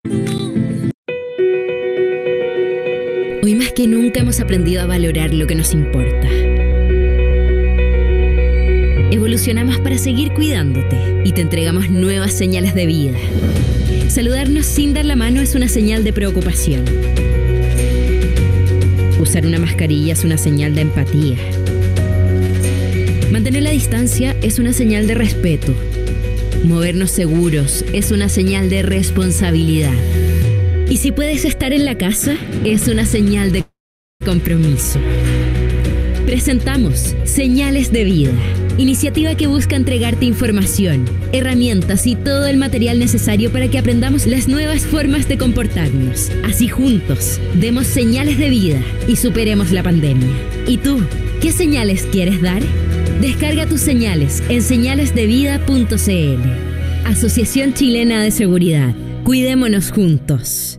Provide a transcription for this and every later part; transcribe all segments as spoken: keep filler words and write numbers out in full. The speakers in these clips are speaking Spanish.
Hoy más que nunca hemos aprendido a valorar lo que nos importa. Evolucionamos para seguir cuidándote y te entregamos nuevas señales de vida. Saludarnos sin dar la mano es una señal de preocupación. Usar una mascarilla es una señal de empatía. Mantener la distancia es una señal de respeto. Movernos seguros es una señal de responsabilidad. Y si puedes estar en la casa, es una señal de compromiso. Presentamos Señales de Vida, iniciativa que busca entregarte información, herramientas y todo el material necesario para que aprendamos las nuevas formas de comportarnos. Así juntos, demos señales de vida y superemos la pandemia. ¿Y tú, qué señales quieres dar? Descarga tus señales en señales de vida punto c l. Asociación Chilena de Seguridad. Cuidémonos juntos.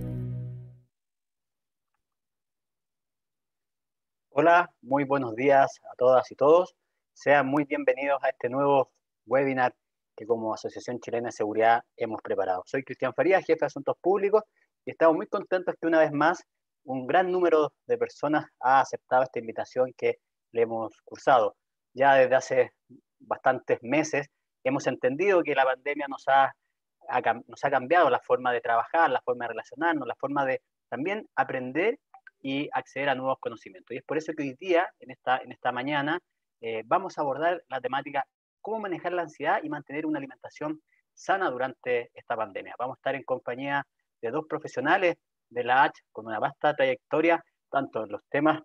Hola, muy buenos días a todas y todos. Sean muy bienvenidos a este nuevo webinar que como Asociación Chilena de Seguridad hemos preparado. Soy Cristian Farías, jefe de Asuntos Públicos, y estamos muy contentos que una vez más un gran número de personas ha aceptado esta invitación que le hemos cursado. Ya desde hace bastantes meses hemos entendido que la pandemia nos ha, ha, nos ha cambiado la forma de trabajar, la forma de relacionarnos, la forma de también aprender y acceder a nuevos conocimientos. Y es por eso que hoy día, en esta, en esta mañana, eh, vamos a abordar la temática cómo manejar la ansiedad y mantener una alimentación sana durante esta pandemia. Vamos a estar en compañía de dos profesionales de la H con una vasta trayectoria, tanto en los temas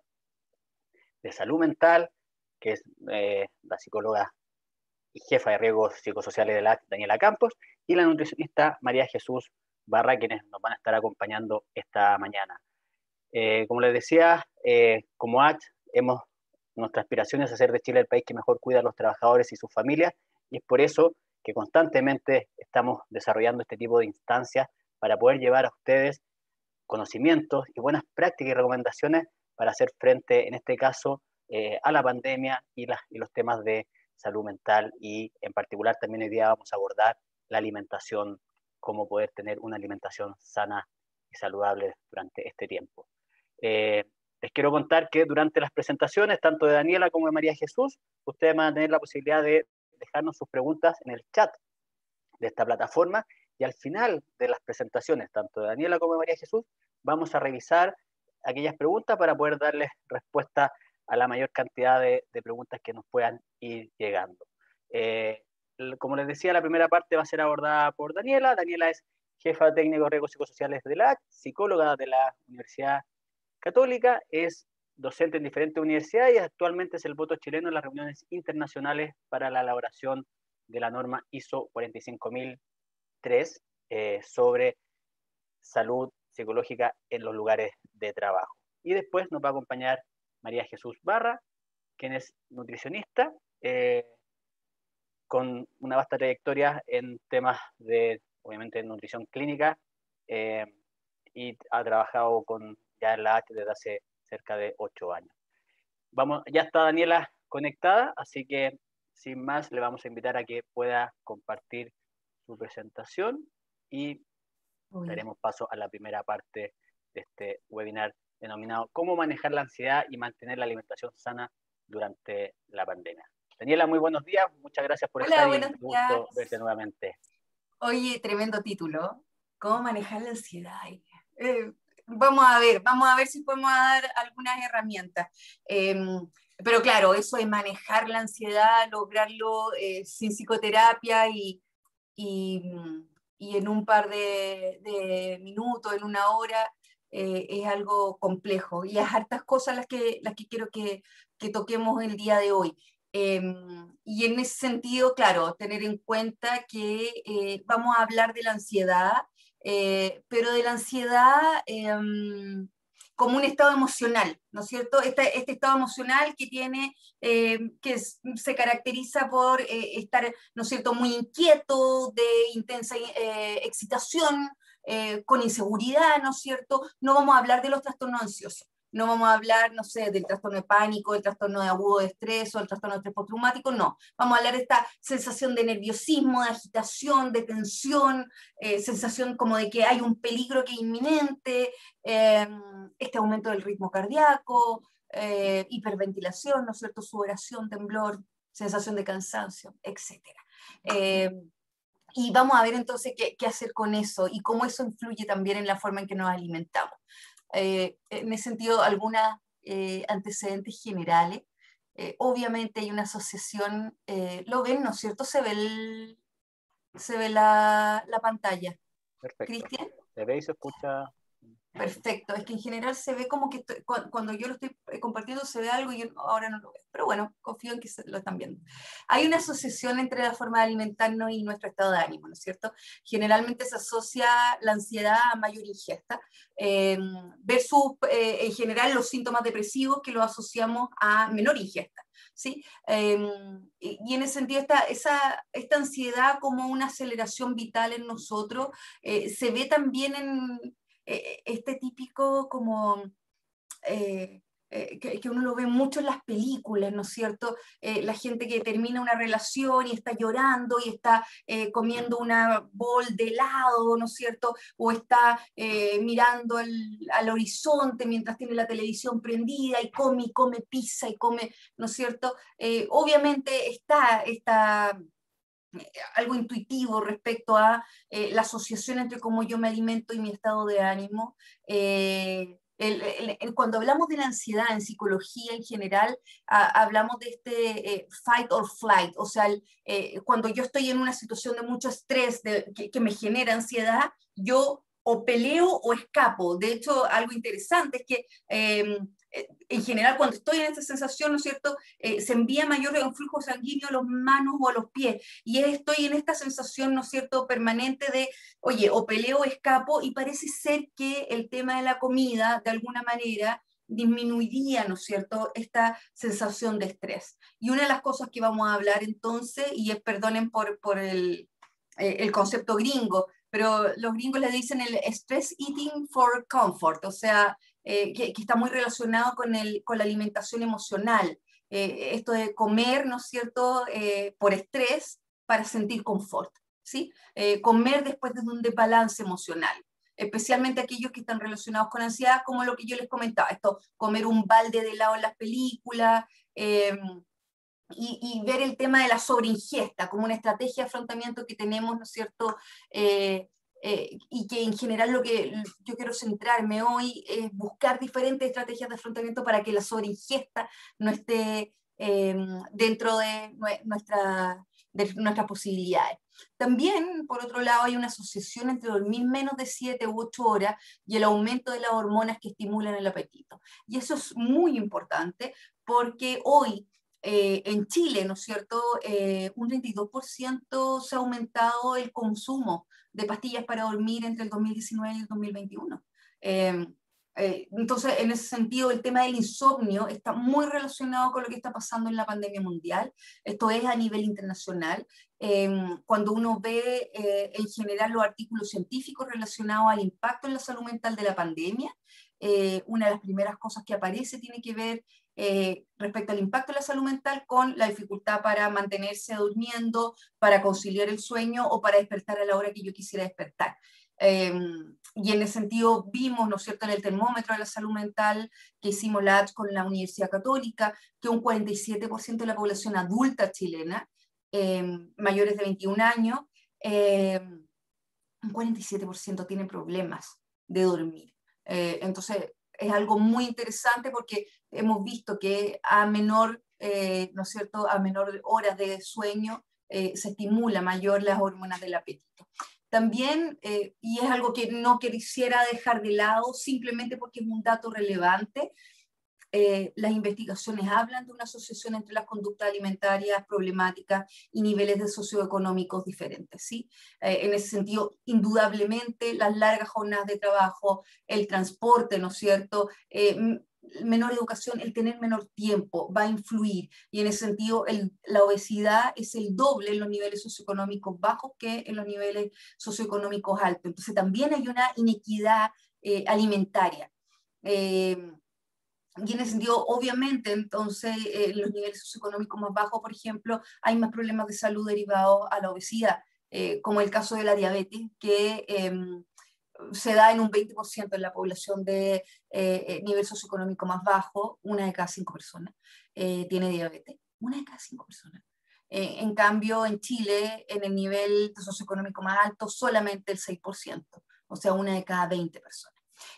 de salud mental, que es eh, la psicóloga y jefa de riesgos psicosociales de la H, Daniela Campos, y la nutricionista María Jesús Barra, quienes nos van a estar acompañando esta mañana. Eh, como les decía, eh, como H, hemos, nuestra aspiración es hacer de Chile el país que mejor cuida a los trabajadores y sus familias, y es por eso que constantemente estamos desarrollando este tipo de instancias para poder llevar a ustedes conocimientos y buenas prácticas y recomendaciones para hacer frente, en este caso, eh, a la pandemia y, la, y los temas de salud mental, y en particular también hoy día vamos a abordar la alimentación, cómo poder tener una alimentación sana y saludable durante este tiempo. Eh, les quiero contar que durante las presentaciones, tanto de Daniela como de María Jesús, ustedes van a tener la posibilidad de dejarnos sus preguntas en el chat de esta plataforma, y al final de las presentaciones, tanto de Daniela como de María Jesús, vamos a revisar aquellas preguntas para poder darles respuesta a la mayor cantidad de, de preguntas que nos puedan ir llegando. Eh, como les decía, la primera parte va a ser abordada por Daniela. Daniela es jefa técnico de riesgos psicosociales de la A C, psicóloga de la Universidad Católica, es docente en diferentes universidades y actualmente es el voto chileno en las reuniones internacionales para la elaboración de la norma I S O cuarenta y cinco mil tres eh, sobre salud psicológica en los lugares de trabajo. Y después nos va a acompañar María Jesús Barra, quien es nutricionista, eh, con una vasta trayectoria en temas de, obviamente, nutrición clínica, eh, y ha trabajado con ya en la H desde hace cerca de ocho años. Vamos, ya está Daniela conectada, así que sin más le vamos a invitar a que pueda compartir su presentación y Uy. daremos paso a la primera parte de este webinar denominado ¿Cómo manejar la ansiedad y mantener la alimentación sana durante la pandemia? Daniela, muy buenos días, muchas gracias por Hola, estar buenos y un gusto días. verte nuevamente. Oye, tremendo título, ¿cómo manejar la ansiedad? Eh, vamos a ver, vamos a ver si podemos dar algunas herramientas. Eh, pero claro, eso de manejar la ansiedad, lograrlo eh, sin psicoterapia y, y, y en un par de, de minutos, en una hora, eh, es algo complejo. Y es hartas cosas las que, las que quiero que, que toquemos el día de hoy. Eh, y en ese sentido, claro, tener en cuenta que eh, vamos a hablar de la ansiedad, eh, pero de la ansiedad eh, como un estado emocional, ¿no es cierto? Este, este estado emocional que tiene, eh, que es, se caracteriza por eh, estar, ¿no es cierto?, muy inquieto, de intensa eh, excitación, eh, con inseguridad, ¿no es cierto? No vamos a hablar de los trastornos ansiosos. no vamos a hablar, no sé, del trastorno de pánico, el trastorno de agudo de estrés o el trastorno de estrés postraumático, no. Vamos a hablar de esta sensación de nerviosismo, de agitación, de tensión, eh, sensación como de que hay un peligro que es inminente, eh, este aumento del ritmo cardíaco, eh, hiperventilación, ¿no es cierto?, sudoración, temblor, sensación de cansancio, etcétera. Eh, y vamos a ver entonces qué, qué hacer con eso y cómo eso influye también en la forma en que nos alimentamos. Eh, en ese sentido, algunos eh, antecedentes generales. Eh, obviamente hay una asociación, eh, lo ven, ¿no es cierto? Se ve, el, se ve la, la pantalla. Perfecto. ¿Cristian? Se ve y se escucha. Perfecto, es que en general se ve como que estoy, cuando yo lo estoy compartiendo se ve algo y yo ahora no lo veo, pero bueno, confío en que se lo están viendo. Hay una asociación entre la forma de alimentarnos y nuestro estado de ánimo, ¿no es cierto? Generalmente se asocia la ansiedad a mayor ingesta, eh, versus eh, en general los síntomas depresivos que los asociamos a menor ingesta, ¿sí? Eh, y en ese sentido esta, esa, esta ansiedad como una aceleración vital en nosotros eh, se ve también en este típico como eh, eh, que, que uno lo ve mucho en las películas, ¿no es cierto? Eh, la gente que termina una relación y está llorando y está eh, comiendo una bol de helado, ¿no es cierto? O está eh, mirando al, al horizonte mientras tiene la televisión prendida y come y come pizza y come, ¿no es cierto? Eh, obviamente está esta... algo intuitivo respecto a eh, la asociación entre cómo yo me alimento y mi estado de ánimo. Eh, el, el, el, cuando hablamos de la ansiedad en psicología en general, a, hablamos de este eh, fight or flight, o sea, el, eh, cuando yo estoy en una situación de mucho estrés de, que, que me genera ansiedad, yo o peleo o escapo. De hecho, algo interesante es que eh, en general cuando estoy en esta sensación, ¿no es cierto?, eh, se envía mayor flujo sanguíneo a las manos o a los pies, y estoy en esta sensación, ¿no es cierto?, permanente de, oye, o peleo o escapo, y parece ser que el tema de la comida, de alguna manera, disminuiría, ¿no es cierto?, esta sensación de estrés. Y una de las cosas que vamos a hablar entonces, y es, perdonen por, por el, eh, el concepto gringo, pero los gringos le dicen el stress eating for comfort, o sea, eh, que, que está muy relacionado con, el, con la alimentación emocional. Eh, esto de comer, ¿no es cierto?, eh, por estrés para sentir confort, ¿sí? Eh, comer después de un desbalance emocional, especialmente aquellos que están relacionados con ansiedad, como lo que yo les comentaba, esto, comer un balde de helado en las películas, eh, y, y ver el tema de la sobreingesta como una estrategia de afrontamiento que tenemos, ¿no es cierto?, eh, Eh, y que en general lo que yo quiero centrarme hoy es buscar diferentes estrategias de afrontamiento para que la sobreingesta no esté eh, dentro de, nuestra, de nuestras posibilidades. También, por otro lado, hay una asociación entre dormir menos de siete u ocho horas y el aumento de las hormonas que estimulan el apetito. Y eso es muy importante porque hoy Eh, en Chile, ¿no es cierto?, eh, un treinta y dos por ciento se ha aumentado el consumo de pastillas para dormir entre el dos mil diecinueve y el dos mil veintiuno. Eh, eh, entonces, en ese sentido, el tema del insomnio está muy relacionado con lo que está pasando en la pandemia mundial. Esto es a nivel internacional. Eh, cuando uno ve eh, en general los artículos científicos relacionados al impacto en la salud mental de la pandemia, eh, una de las primeras cosas que aparece tiene que ver Eh, respecto al impacto de la salud mental con la dificultad para mantenerse durmiendo, para conciliar el sueño o para despertar a la hora que yo quisiera despertar. Eh, y en ese sentido vimos, ¿no es cierto?, en el termómetro de la salud mental que hicimos la A H con la Universidad Católica, que un cuarenta y siete por ciento de la población adulta chilena, eh, mayores de veintiún años, eh, un cuarenta y siete por ciento tiene problemas de dormir. Eh, entonces, es algo muy interesante porque hemos visto que a menor, eh, ¿no es cierto?, a menor horas de sueño eh, se estimula mayor las hormonas del apetito. También, eh, y es algo que no quisiera dejar de lado simplemente porque es un dato relevante, eh, las investigaciones hablan de una asociación entre las conductas alimentarias problemáticas y niveles de socioeconómicos diferentes, ¿sí? Eh, en ese sentido, indudablemente, las largas jornadas de trabajo, el transporte, ¿no es cierto?, eh, menor educación, el tener menor tiempo va a influir, y en ese sentido el, la obesidad es el doble en los niveles socioeconómicos bajos que en los niveles socioeconómicos altos. Entonces también hay una inequidad eh, alimentaria. Eh, y en ese sentido, obviamente, entonces, eh, los niveles socioeconómicos más bajos, por ejemplo, hay más problemas de salud derivados a la obesidad, eh, como el caso de la diabetes, que eh, se da en un veinte por ciento en la población de eh, nivel socioeconómico más bajo. Una de cada cinco personas eh, tiene diabetes, una de cada cinco personas. Eh, en cambio, en Chile, en el nivel socioeconómico más alto, solamente el seis por ciento, o sea, una de cada veinte personas.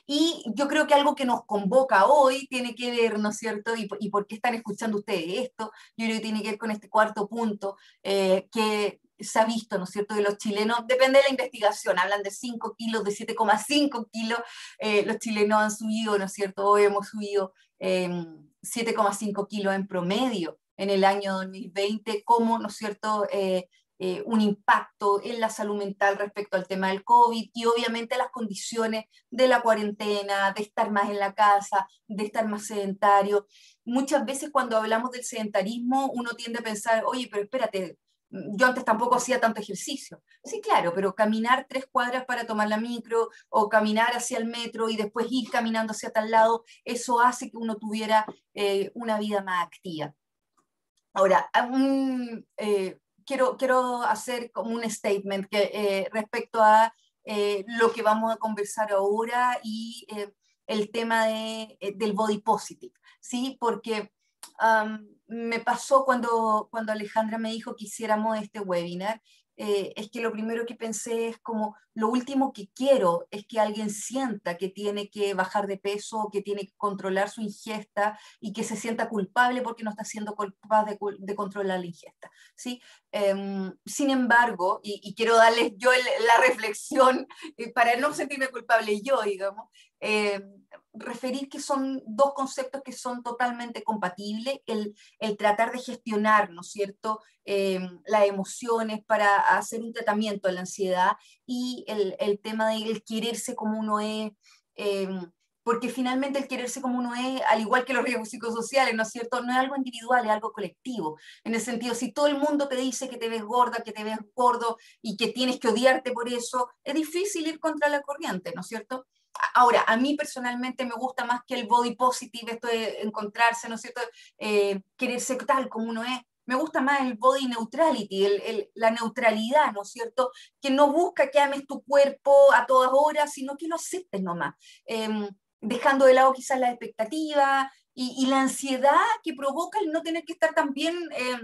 Y yo creo que algo que nos convoca hoy tiene que ver, ¿no es cierto? ¿Y, y por qué están escuchando ustedes esto? Yo creo que tiene que ver con este cuarto punto, eh, que se ha visto, ¿no es cierto?, de los chilenos, depende de la investigación, hablan de cinco kilos, de siete coma cinco kilos, eh, los chilenos han subido, ¿no es cierto?, hoy hemos subido eh, siete coma cinco kilos en promedio en el año dos mil veinte, como, ¿no es cierto?, eh, Eh, un impacto en la salud mental respecto al tema del COVID y obviamente las condiciones de la cuarentena, de estar más en la casa, de estar más sedentario. Muchas veces cuando hablamos del sedentarismo uno tiende a pensar, oye, pero espérate, yo antes tampoco hacía tanto ejercicio. Sí, claro, pero caminar tres cuadras para tomar la micro o caminar hacia el metro y después ir caminando hacia tal lado, eso hace que uno tuviera eh, una vida más activa. Ahora, un... Eh, Quiero, quiero hacer como un statement que, eh, respecto a eh, lo que vamos a conversar ahora y eh, el tema de, eh, del body positive, ¿sí? Porque um, me pasó cuando, cuando Alejandra me dijo que hiciéramos este webinar, eh, es que lo primero que pensé es como, lo último que quiero es que alguien sienta que tiene que bajar de peso, que tiene que controlar su ingesta y que se sienta culpable porque no está siendo capaz de, de controlar la ingesta, ¿sí? Um, sin embargo, y, y quiero darles yo el, la reflexión eh, para no sentirme culpable yo, digamos, eh, referir que son dos conceptos que son totalmente compatibles, el, el tratar de gestionar, ¿no es cierto?, eh, las emociones para hacer un tratamiento de la ansiedad y el, el tema del quererse como uno es, eh, porque finalmente el quererse como uno es, al igual que los riesgos psicosociales, ¿no es cierto?, no es algo individual, es algo colectivo. En el sentido, si todo el mundo te dice que te ves gorda, que te ves gordo y que tienes que odiarte por eso, es difícil ir contra la corriente, ¿no es cierto? Ahora, a mí personalmente me gusta más que el body positive, esto de encontrarse, ¿no es cierto?, eh, quererse tal como uno es. Me gusta más el body neutrality, el, el, la neutralidad, ¿no es cierto?, que no busca que ames tu cuerpo a todas horas, sino que lo aceptes nomás, eh, dejando de lado quizás la expectativa y, y la ansiedad que provoca el no tener que estar tan bien, eh,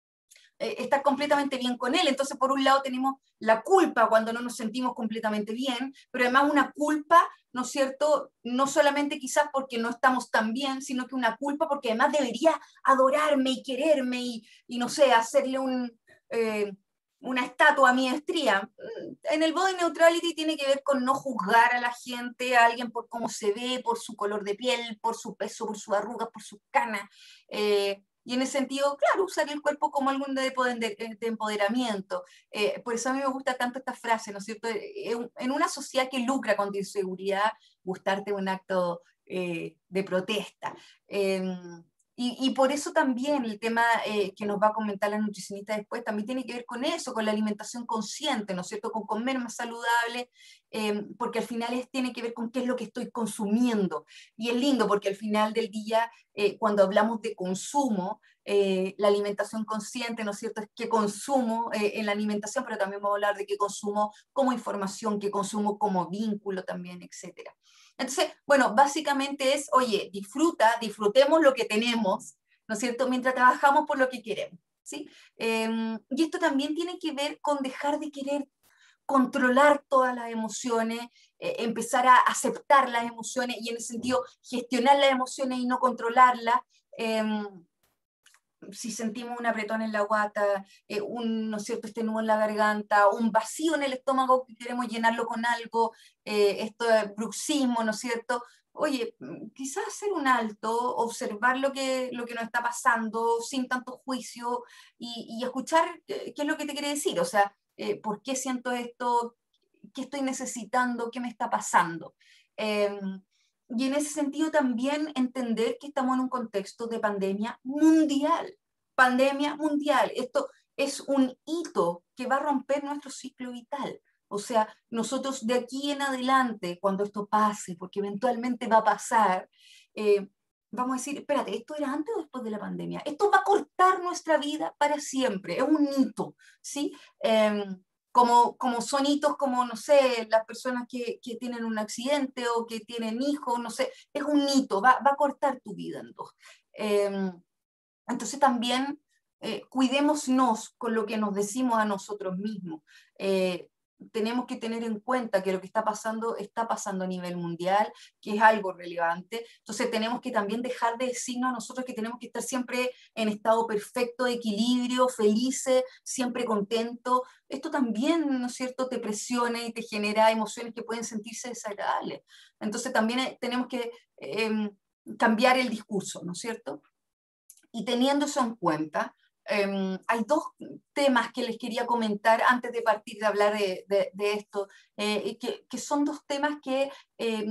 eh, estar completamente bien con él. Entonces, por un lado tenemos la culpa cuando no nos sentimos completamente bien, pero además una culpa, ¿no es cierto?, no solamente quizás porque no estamos tan bien, sino que una culpa porque además debería adorarme y quererme y, y no sé, hacerle un, eh, una estatua a mi estría. En el body neutrality tiene que ver con no juzgar a la gente, a alguien por cómo se ve, por su color de piel, por su peso, por sus arrugas, por sus canas. Eh, Y en ese sentido, claro, usar el cuerpo como algún de, de, de empoderamiento. Eh, por eso a mí me gusta tanto esta frase, ¿no es cierto? En una sociedad que lucra con tu inseguridad, gustarte un acto eh, de protesta. Eh, y, y por eso también el tema eh, que nos va a comentar la nutricionista después también tiene que ver con eso, con la alimentación consciente, ¿no es cierto? Con comer más saludable, eh, porque al final es, tiene que ver con qué es lo que estoy consumiendo. Y es lindo porque al final del día, eh, cuando hablamos de consumo, eh, la alimentación consciente, ¿no es cierto?, es qué consumo eh, en la alimentación, pero también vamos a hablar de qué consumo como información, qué consumo como vínculo también, etcétera. Entonces, bueno, básicamente es, oye, disfruta, disfrutemos lo que tenemos, ¿no es cierto?, mientras trabajamos por lo que queremos, ¿sí? Eh, y esto también tiene que ver con dejar de querer controlar todas las emociones, eh, empezar a aceptar las emociones y en ese sentido gestionar las emociones y no controlarlas. Eh, si sentimos un apretón en la guata, eh, un, ¿no es cierto?, este nudo en la garganta, un vacío en el estómago que queremos llenarlo con algo, eh, esto de bruxismo, ¿no es cierto?, oye, quizás hacer un alto, observar lo que, lo que nos está pasando sin tanto juicio y, y escuchar qué, qué es lo que te quiere decir, o sea, eh, ¿por qué siento esto? ¿Qué estoy necesitando? ¿Qué me está pasando? Eh, Y en ese sentido también entender que estamos en un contexto de pandemia mundial, pandemia mundial. Esto es un hito que va a romper nuestro ciclo vital. O sea, nosotros de aquí en adelante, cuando esto pase, porque eventualmente va a pasar, eh, vamos a decir, espérate, ¿esto era antes o después de la pandemia? Esto va a cortar nuestra vida para siempre, es un hito, ¿sí? Eh, como, como son hitos como, no sé, las personas que, que tienen un accidente o que tienen hijos, no sé, es un hito, va, va a cortar tu vida en dos. Eh, entonces también eh, cuidémonos con lo que nos decimos a nosotros mismos. Eh, tenemos que tener en cuenta que lo que está pasando está pasando a nivel mundial, que es algo relevante. Entonces tenemos que también dejar de decirnos a nosotros que tenemos que estar siempre en estado perfecto, de equilibrio, felices, siempre contentos. Esto también, ¿no es cierto?, te presiona y te genera emociones que pueden sentirse desagradables. Entonces también eh, tenemos que eh, cambiar el discurso, ¿no es cierto? Y teniendo eso en cuenta, eh, hay dos temas que les quería comentar antes de partir de hablar de, de, de esto, eh, que, que son dos temas que eh,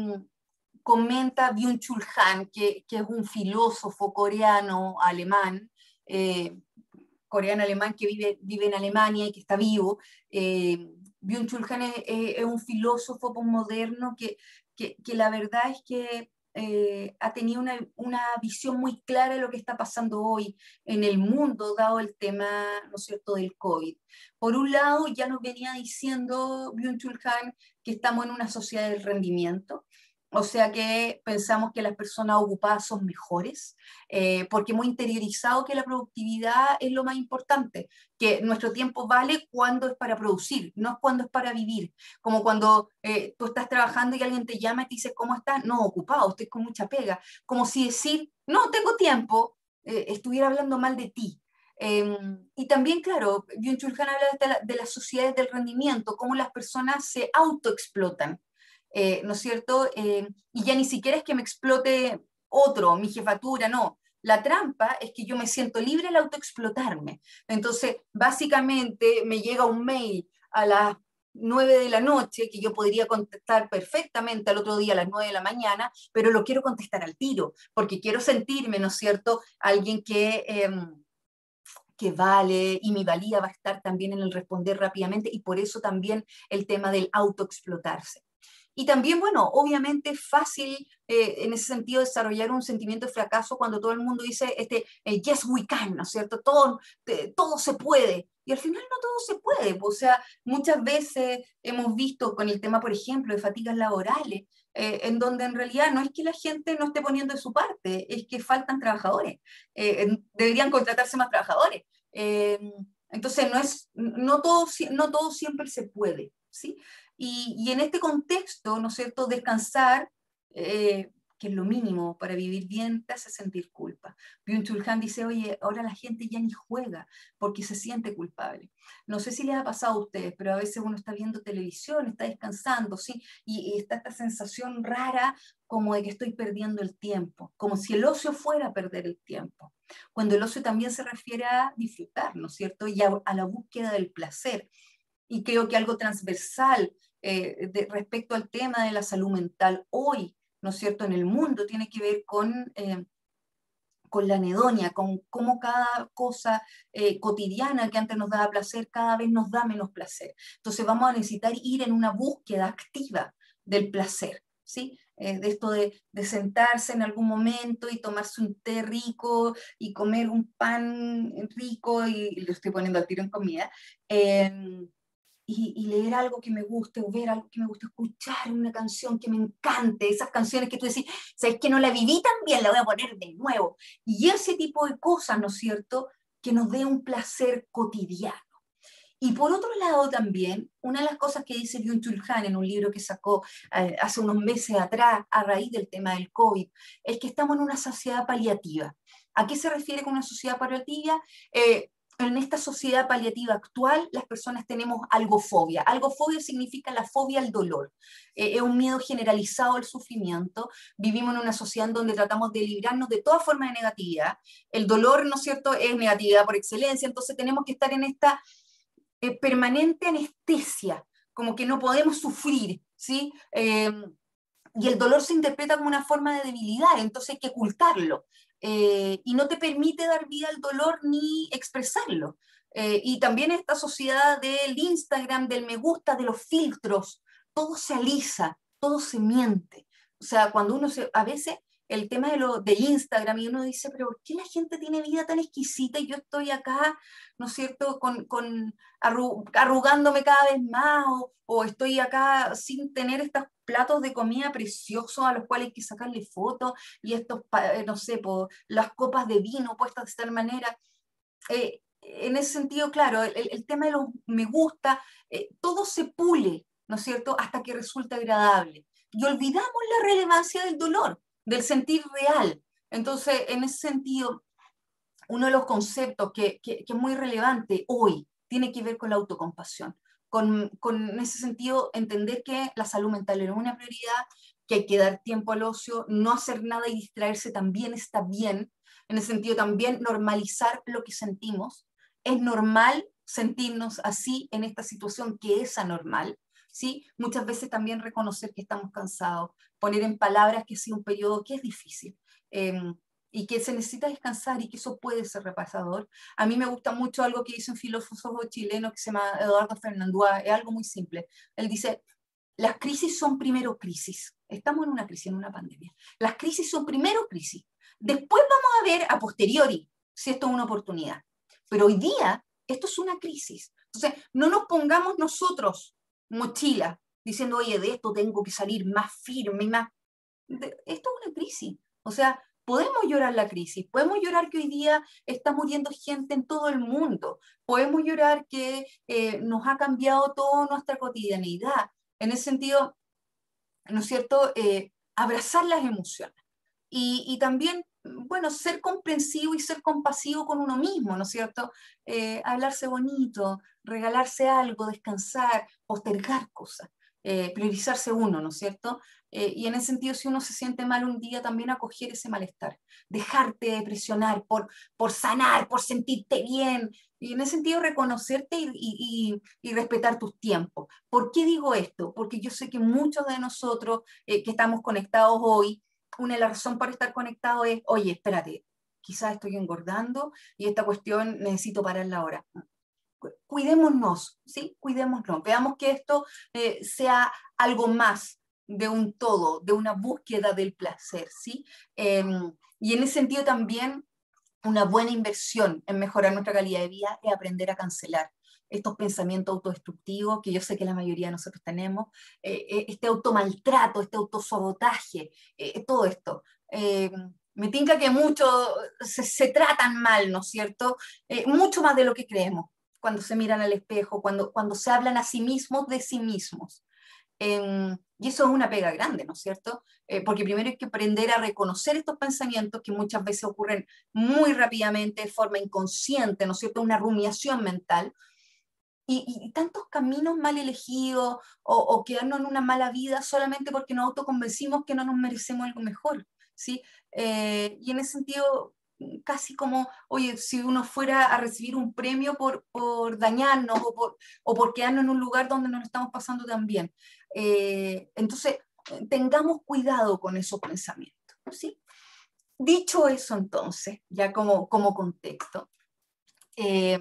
comenta Byung-Chul Han, que, que es un filósofo coreano-alemán, eh, coreano-alemán que vive, vive en Alemania y que está vivo. Eh, Byung-Chul Han es, es, un filósofo postmoderno que, que, que la verdad es que Eh, ha tenido una, una visión muy clara de lo que está pasando hoy en el mundo, dado el tema, ¿no es cierto?, del COVID. Por un lado, ya nos venía diciendo Byung-Chul Han que estamos en una sociedad del rendimiento, o sea que pensamos que las personas ocupadas son mejores, eh, porque hemos interiorizado que la productividad es lo más importante, que nuestro tiempo vale cuando es para producir, no cuando es para vivir. Como cuando eh, tú estás trabajando y alguien te llama y te dice, ¿cómo estás? No, ocupado, estoy con mucha pega. Como si decir, no, tengo tiempo, eh, estuviera hablando mal de ti. Eh, y también, claro, Byung-Chul Han habla de, la, de las sociedades del rendimiento, cómo las personas se autoexplotan. Eh, ¿no es cierto? Eh, y ya ni siquiera es que me explote otro, mi jefatura, no. La trampa es que yo me siento libre al autoexplotarme. Entonces, básicamente me llega un mail a las nueve de la noche, que yo podría contestar perfectamente al otro día a las nueve de la mañana, pero lo quiero contestar al tiro, porque quiero sentirme, ¿no es cierto?, alguien que... Eh, que vale, y mi valía va a estar también en el responder rápidamente, y por eso también el tema del autoexplotarse. Y también, bueno, obviamente es fácil eh, en ese sentido desarrollar un sentimiento de fracaso cuando todo el mundo dice, este, eh, yes we can, ¿no es cierto? Todo, te, todo se puede. Y al final no todo se puede. O sea, muchas veces hemos visto con el tema, por ejemplo, de fatigas laborales, eh, en donde en realidad no es que la gente no esté poniendo de su parte, es que faltan trabajadores. Eh, deberían contratarse más trabajadores. Eh, entonces, no, es, no, todo, no todo siempre se puede, ¿sí? Y, y en este contexto, ¿no es cierto?, descansar, eh, que es lo mínimo para vivir bien, te hace sentir culpa. Byung-Chul Han dice, oye, ahora la gente ya ni juega porque se siente culpable. No sé si les ha pasado a ustedes, pero a veces uno está viendo televisión, está descansando, ¿sí? Y, y está esta sensación rara como de que estoy perdiendo el tiempo, como si el ocio fuera a perder el tiempo. Cuando el ocio también se refiere a disfrutar, ¿no es cierto?, y a, a la búsqueda del placer. Y creo que algo transversal eh, de, respecto al tema de la salud mental hoy, ¿no es cierto?, en el mundo, tiene que ver con, eh, con la anedonia, con cómo cada cosa eh, cotidiana que antes nos daba placer, cada vez nos da menos placer. Entonces vamos a necesitar ir en una búsqueda activa del placer, ¿sí? Eh, de esto de, de sentarse en algún momento y tomarse un té rico y comer un pan rico, y, y lo estoy poniendo al tiro en comida, eh, Y, y leer algo que me guste, o ver algo que me guste, escuchar una canción que me encante, esas canciones que tú decís, ¿sabes que no la viví tan bien? La voy a poner de nuevo. Y ese tipo de cosas, ¿no es cierto?, que nos dé un placer cotidiano. Y por otro lado también, una de las cosas que dice Byung-Chul Han en un libro que sacó eh, hace unos meses atrás, a raíz del tema del COVID, es que estamos en una sociedad paliativa. ¿A qué se refiere con una sociedad paliativa? Eh, En esta sociedad paliativa actual, las personas tenemos algofobia. Algofobia significa la fobia al dolor. Eh, es un miedo generalizado al sufrimiento. Vivimos en una sociedad en donde tratamos de librarnos de toda forma de negatividad. El dolor, ¿no es cierto?, es negatividad por excelencia. Entonces tenemos que estar en esta eh, permanente anestesia, como que no podemos sufrir, ¿sí? Eh, y el dolor se interpreta como una forma de debilidad, entonces hay que ocultarlo. Eh, y no te permite dar vida al dolor ni expresarlo. Eh, y también esta sociedad del Instagram, del me gusta, de los filtros, todo se alisa, todo se miente. O sea, cuando uno se, a veces el tema de, lo, de Instagram, y uno dice, pero ¿por qué la gente tiene vida tan exquisita y yo estoy acá, ¿no es cierto?, con, con arru, arrugándome cada vez más, o, o estoy acá sin tener estos platos de comida preciosos a los cuales hay que sacarle fotos, y estos, no sé, por, las copas de vino puestas de tal manera. Eh, en ese sentido, claro, el, el tema de los me gusta, eh, todo se pule, ¿no es cierto?, hasta que resulta agradable. Y olvidamos la relevancia del dolor, del sentir real. Entonces, en ese sentido, uno de los conceptos que, que, que es muy relevante hoy tiene que ver con la autocompasión. Con, con, en ese sentido, entender que la salud mental es una prioridad, que hay que dar tiempo al ocio, no hacer nada y distraerse también está bien. En ese sentido, también normalizar lo que sentimos. Es normal sentirnos así en esta situación que es anormal, ¿sí? Muchas veces también reconocer que estamos cansados, poner en palabras que ha sido un periodo que es difícil, eh, y que se necesita descansar y que eso puede ser repasador. A mí me gusta mucho algo que dice un filósofo chileno que se llama Eduardo Fernandúa, es algo muy simple. Él dice, las crisis son primero crisis. Estamos en una crisis, en una pandemia. Las crisis son primero crisis. Después vamos a ver a posteriori si esto es una oportunidad. Pero hoy día esto es una crisis. Entonces, no nos pongamos nosotros mochila diciendo, oye, de esto tengo que salir más firme, más... De, esto es una crisis. O sea, podemos llorar la crisis, podemos llorar que hoy día está muriendo gente en todo el mundo, podemos llorar que eh, nos ha cambiado toda nuestra cotidianidad. En ese sentido, ¿no es cierto?, eh, abrazar las emociones. Y, y también, bueno, ser comprensivo y ser compasivo con uno mismo, ¿no es cierto? Eh, hablarse bonito, regalarse algo, descansar, postergar cosas, eh, priorizarse uno, ¿no es cierto? Eh, y en ese sentido, si uno se siente mal un día, también acoger ese malestar, dejarte de presionar por, por sanar, por sentirte bien, y en ese sentido reconocerte y, y, y respetar tus tiempos. ¿Por qué digo esto? Porque yo sé que muchos de nosotros eh, que estamos conectados hoy, una de las razones para estar conectado es, oye, espérate, quizás estoy engordando y esta cuestión necesito pararla ahora. Cuidémonos, ¿sí? Cuidémonos. Veamos que esto eh, sea algo más de un todo, de una búsqueda del placer, ¿sí? Eh, y en ese sentido también una buena inversión en mejorar nuestra calidad de vida es aprender a cancelar estos pensamientos autodestructivos que yo sé que la mayoría de nosotros tenemos, eh, este automaltrato, este autosabotaje, eh, todo esto. Eh, me tinca que muchos se, se tratan mal, ¿no es cierto? Eh, mucho más de lo que creemos, cuando se miran al espejo, cuando, cuando se hablan a sí mismos de sí mismos. Eh, y eso es una pega grande, ¿no es cierto? Eh, porque primero hay que aprender a reconocer estos pensamientos que muchas veces ocurren muy rápidamente, de forma inconsciente, ¿no es cierto? Una rumiación mental. Y, y tantos caminos mal elegidos o, o quedarnos en una mala vida solamente porque nos autoconvencimos que no nos merecemos algo mejor, ¿sí? Eh, y en ese sentido, casi como, oye, si uno fuera a recibir un premio por, por dañarnos o por, o por quedarnos en un lugar donde nos lo estamos pasando tan bien. Eh, entonces, tengamos cuidado con esos pensamientos, ¿sí? Dicho eso, entonces, ya como, como contexto, eh,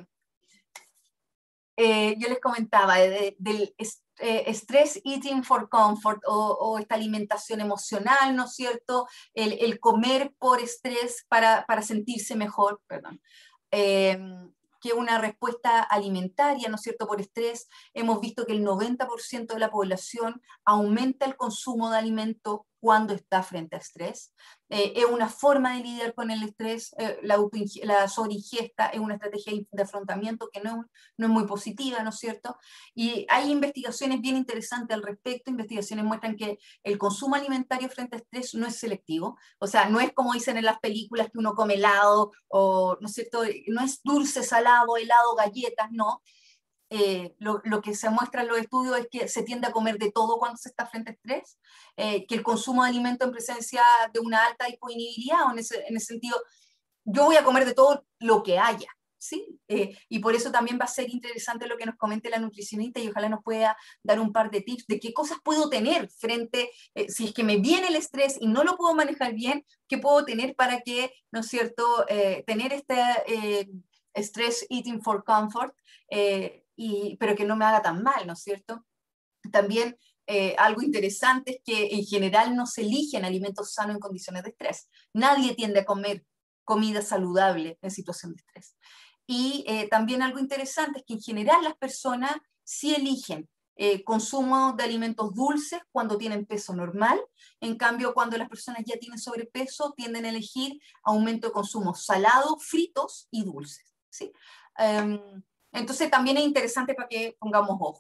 Eh, yo les comentaba de, del eh, stress eating for comfort o, o esta alimentación emocional, ¿no es cierto? El, el comer por estrés para, para sentirse mejor, perdón. Eh, que una respuesta alimentaria, ¿no es cierto?, por estrés. Hemos visto que el noventa por ciento de la población aumenta el consumo de alimentos cuando está frente a estrés. Eh, es una forma de lidiar con el estrés, eh, la, la sobreingesta es una estrategia de afrontamiento que no, no es muy positiva, ¿no es cierto? Y hay investigaciones bien interesantes al respecto, investigaciones muestran que el consumo alimentario frente a estrés no es selectivo, o sea, no es como dicen en las películas que uno come helado, o, ¿no es cierto?, no es dulce, salado, helado, galletas, no. Eh, lo, lo que se muestra en los estudios es que se tiende a comer de todo cuando se está frente a estrés, eh, que el consumo de alimento en presencia de una alta hipoinhibilidad, o en ese, en ese sentido, yo voy a comer de todo lo que haya, ¿sí? Eh, y por eso también va a ser interesante lo que nos comente la nutricionista y ojalá nos pueda dar un par de tips de qué cosas puedo tener frente, eh, si es que me viene el estrés y no lo puedo manejar bien, qué puedo tener para que, ¿no es cierto?, eh, tener este eh, stress eating for comfort, eh, y, pero que no me haga tan mal, ¿no es cierto? También eh, algo interesante es que en general no se eligen alimentos sanos en condiciones de estrés. Nadie tiende a comer comida saludable en situación de estrés. Y eh, también algo interesante es que en general las personas sí eligen eh, consumo de alimentos dulces cuando tienen peso normal. En cambio, cuando las personas ya tienen sobrepeso, tienden a elegir aumento de consumo salado, fritos y dulces, ¿sí? Um, entonces también es interesante para que pongamos ojo.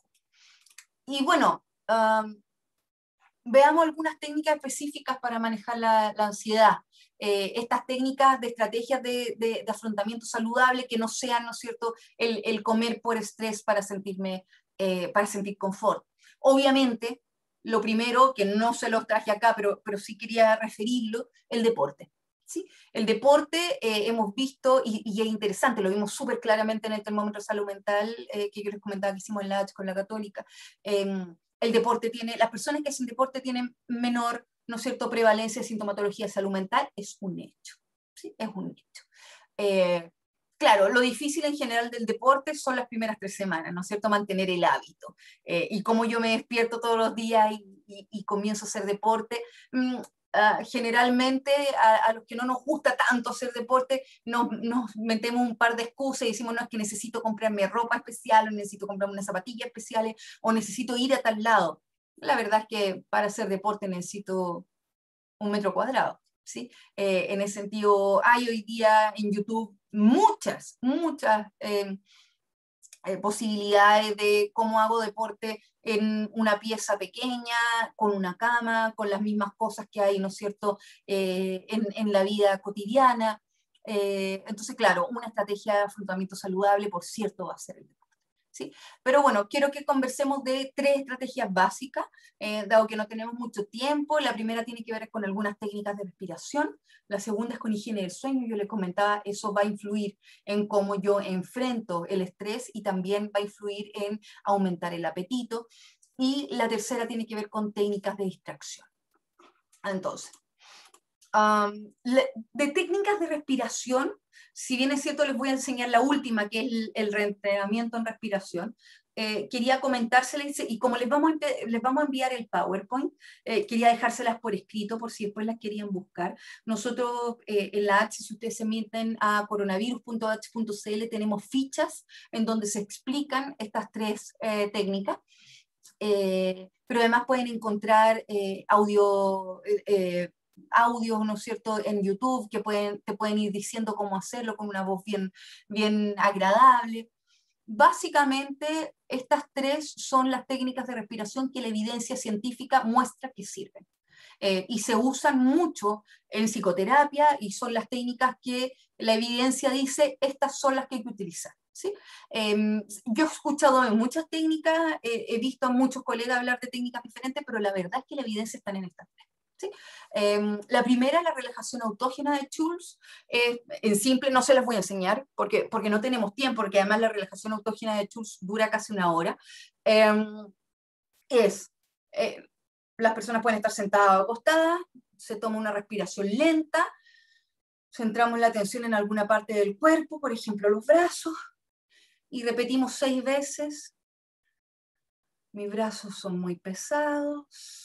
Y bueno, um, veamos algunas técnicas específicas para manejar la, la ansiedad. Eh, estas técnicas de estrategias de, de, de afrontamiento saludable que no sean, ¿no es cierto?, el, el comer por estrés para sentirme, eh, para sentir confort. Obviamente, lo primero, que no se los traje acá, pero, pero sí quería referirlo, el deporte. ¿Sí? El deporte eh, hemos visto, y, y es interesante, lo vimos súper claramente en el termómetro de salud mental eh, que yo les comentaba que hicimos en la H con la Católica. Eh, el deporte tiene, las personas que hacen deporte tienen menor, ¿no es cierto?, prevalencia de sintomatología de salud mental, es un hecho, ¿sí? Es un hecho. Eh, claro, lo difícil en general del deporte son las primeras tres semanas, ¿no es cierto?, mantener el hábito. Eh, y como yo me despierto todos los días y, y, y comienzo a hacer deporte, mmm, Uh, generalmente a, a los que no nos gusta tanto hacer deporte nos, nos metemos un par de excusas y decimos, no, es que necesito comprarme ropa especial, o necesito comprarme unas zapatillas especiales, o necesito ir a tal lado. La verdad es que para hacer deporte necesito un metro cuadrado, ¿sí? Eh, en ese sentido, hay hoy día en YouTube muchas, muchas eh, eh, posibilidades de cómo hago deporte en una pieza pequeña, con una cama, con las mismas cosas que hay, ¿no es cierto?, eh, en, en la vida cotidiana. Eh, entonces, claro, una estrategia de afrontamiento saludable, por cierto, va a ser el deporte, ¿sí? Pero bueno, quiero que conversemos de tres estrategias básicas, eh, dado que no tenemos mucho tiempo. La primera tiene que ver con algunas técnicas de respiración, la segunda es con higiene del sueño. Yo les comentaba, eso va a influir en cómo yo enfrento el estrés y también va a influir en aumentar el apetito. Y la tercera tiene que ver con técnicas de distracción. Entonces, um, de técnicas de respiración, si bien es cierto, les voy a enseñar la última, que es el, el reentrenamiento en respiración. Eh, quería comentárselas, y como les vamos, a, les vamos a enviar el PowerPoint, eh, quería dejárselas por escrito por si después las querían buscar. Nosotros eh, en la H, si ustedes se meten a coronavirus punto h punto c l, tenemos fichas en donde se explican estas tres eh, técnicas, eh, pero además pueden encontrar eh, audio... Eh, audios, ¿no es cierto?, en YouTube que pueden, te pueden ir diciendo cómo hacerlo con una voz bien, bien agradable. Básicamente, estas tres son las técnicas de respiración que la evidencia científica muestra que sirven. Eh, y se usan mucho en psicoterapia y son las técnicas que la evidencia dice, estas son las que hay que utilizar, ¿sí? Eh, yo he escuchado de muchas técnicas, eh, he visto a muchos colegas hablar de técnicas diferentes, pero la verdad es que la evidencia está en estas tres. ¿Sí? Eh, la primera es la relajación autógena de Schultz. Eh, en simple no se las voy a enseñar porque, porque no tenemos tiempo, porque además la relajación autógena de Schultz dura casi una hora. Eh, es, eh, las personas pueden estar sentadas o acostadas, se toma una respiración lenta, centramos la atención en alguna parte del cuerpo, por ejemplo los brazos, y repetimos seis veces. Mis brazos son muy pesados.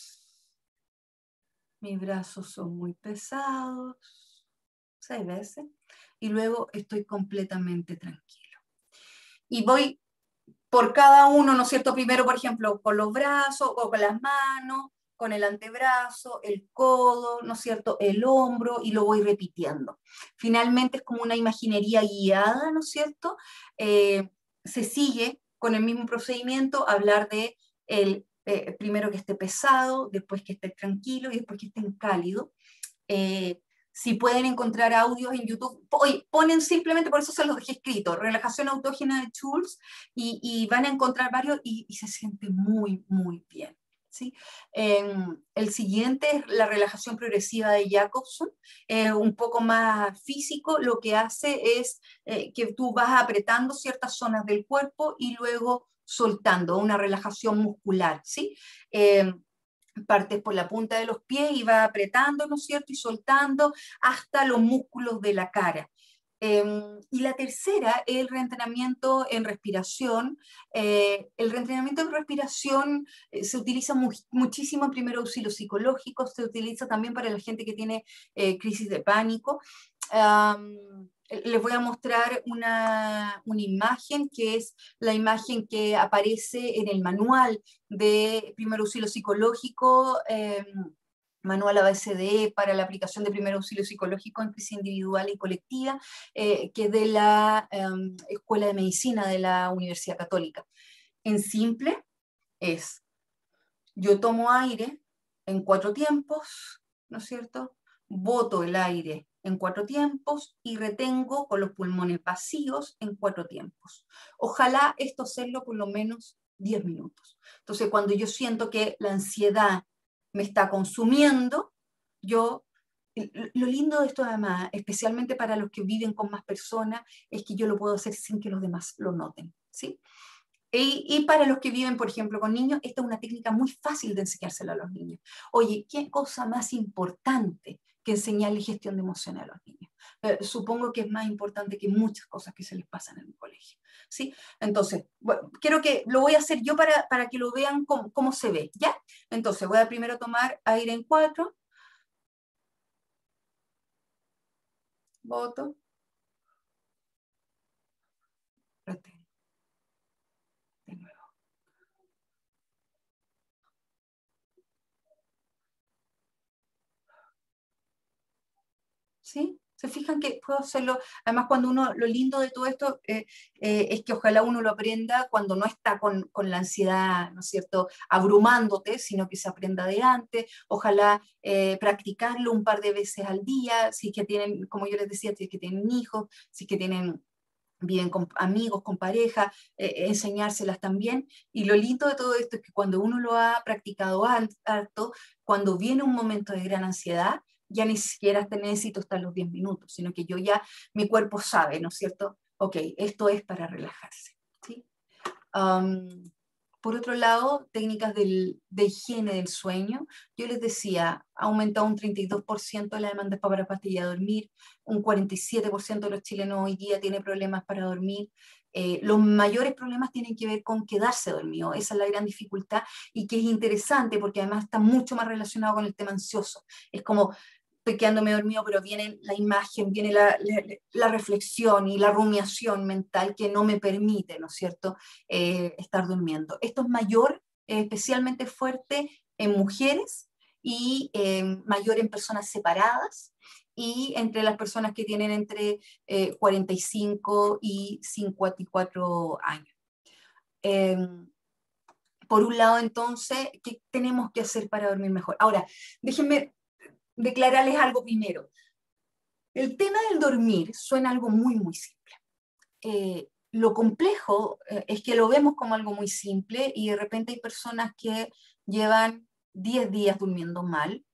Mis brazos son muy pesados, seis veces, y luego estoy completamente tranquilo. Y voy por cada uno, ¿no es cierto? Primero, por ejemplo, con los brazos o con las manos, con el antebrazo, el codo, ¿no es cierto?, el hombro, y lo voy repitiendo. Finalmente es como una imaginería guiada, ¿no es cierto? Eh, se sigue con el mismo procedimiento, hablar de el Eh, primero que esté pesado, después que esté tranquilo y después que esté cálido. Eh, si pueden encontrar audios en YouTube, oye, ponen simplemente, por eso se los dejé escrito, relajación autógena de Schultz, y, y van a encontrar varios y, y se siente muy, muy bien, ¿sí? Eh, el siguiente es la relajación progresiva de Jacobson, eh, un poco más físico. Lo que hace es eh, que tú vas apretando ciertas zonas del cuerpo y luego soltando, una relajación muscular, ¿sí? Eh, partes por la punta de los pies y va apretando, ¿no es cierto?, y soltando hasta los músculos de la cara. Eh, y la tercera es el reentrenamiento en respiración. Eh, el reentrenamiento en respiración eh, se utiliza mu muchísimo en primer auxilio psicológico, se utiliza también para la gente que tiene eh, crisis de pánico. Um, les voy a mostrar una, una imagen que es la imagen que aparece en el manual de primer auxilio psicológico, eh, manual A B C D E para la aplicación de primer auxilio psicológico en crisis individual y colectiva, eh, que es de la eh, Escuela de Medicina de la Universidad Católica. En simple es, yo tomo aire en cuatro tiempos, ¿no es cierto? Boto el aire en cuatro tiempos y retengo con los pulmones vacíos en cuatro tiempos. Ojalá esto hacerlo por lo menos diez minutos. Entonces, cuando yo siento que la ansiedad me está consumiendo, yo, lo lindo de esto además, especialmente para los que viven con más personas, es que yo lo puedo hacer sin que los demás lo noten, ¿sí? Y, y para los que viven, por ejemplo, con niños, esta es una técnica muy fácil de enseñársela a los niños. Oye, ¿qué cosa más importante que enseñarle gestión de emociones a los niños? Eh, supongo que es más importante que muchas cosas que se les pasan en el colegio, ¿sí? Entonces, bueno, quiero que lo voy a hacer yo para, para que lo vean cómo, cómo se ve, ¿ya? Entonces, voy a primero tomar aire en cuatro. Boto. Retengo. De nuevo. ¿Sí? ¿Se fijan que puedo hacerlo? Además, cuando uno, lo lindo de todo esto eh, eh, es que ojalá uno lo aprenda cuando no está con, con la ansiedad, ¿no es cierto?, abrumándote, sino que se aprenda de antes. Ojalá eh, practicarlo un par de veces al día, si es que tienen, como yo les decía, si es que tienen hijos, si es que tienen, viven con amigos, con pareja, eh, enseñárselas también. Y lo lindo de todo esto es que cuando uno lo ha practicado harto, cuando viene un momento de gran ansiedad, ya ni siquiera te necesito estar los diez minutos, sino que yo ya, mi cuerpo sabe, ¿no es cierto? Ok, esto es para relajarse, ¿sí? Um, por otro lado, técnicas del, de higiene del sueño. Yo les decía, ha aumentado un treinta y dos por ciento la demanda para pastillas de dormir, un cuarenta y siete por ciento de los chilenos hoy día tiene problemas para dormir. Eh, los mayores problemas tienen que ver con quedarse dormido, esa es la gran dificultad, y que es interesante porque además está mucho más relacionado con el tema ansioso. Es como, estoy quedándome dormido, pero viene la imagen, viene la, la, la reflexión y la rumiación mental que no me permite, ¿no es cierto?, eh, estar durmiendo. Esto es mayor, eh, especialmente fuerte en mujeres y eh, mayor en personas separadas y entre las personas que tienen entre eh, cuarenta y cinco y cincuenta y cuatro años. Eh, por un lado, entonces, ¿qué tenemos que hacer para dormir mejor? Ahora, déjenme declararles algo primero. El tema del dormir suena algo muy, muy simple. Eh, lo complejo eh, es que lo vemos como algo muy simple y de repente hay personas que llevan diez días durmiendo mal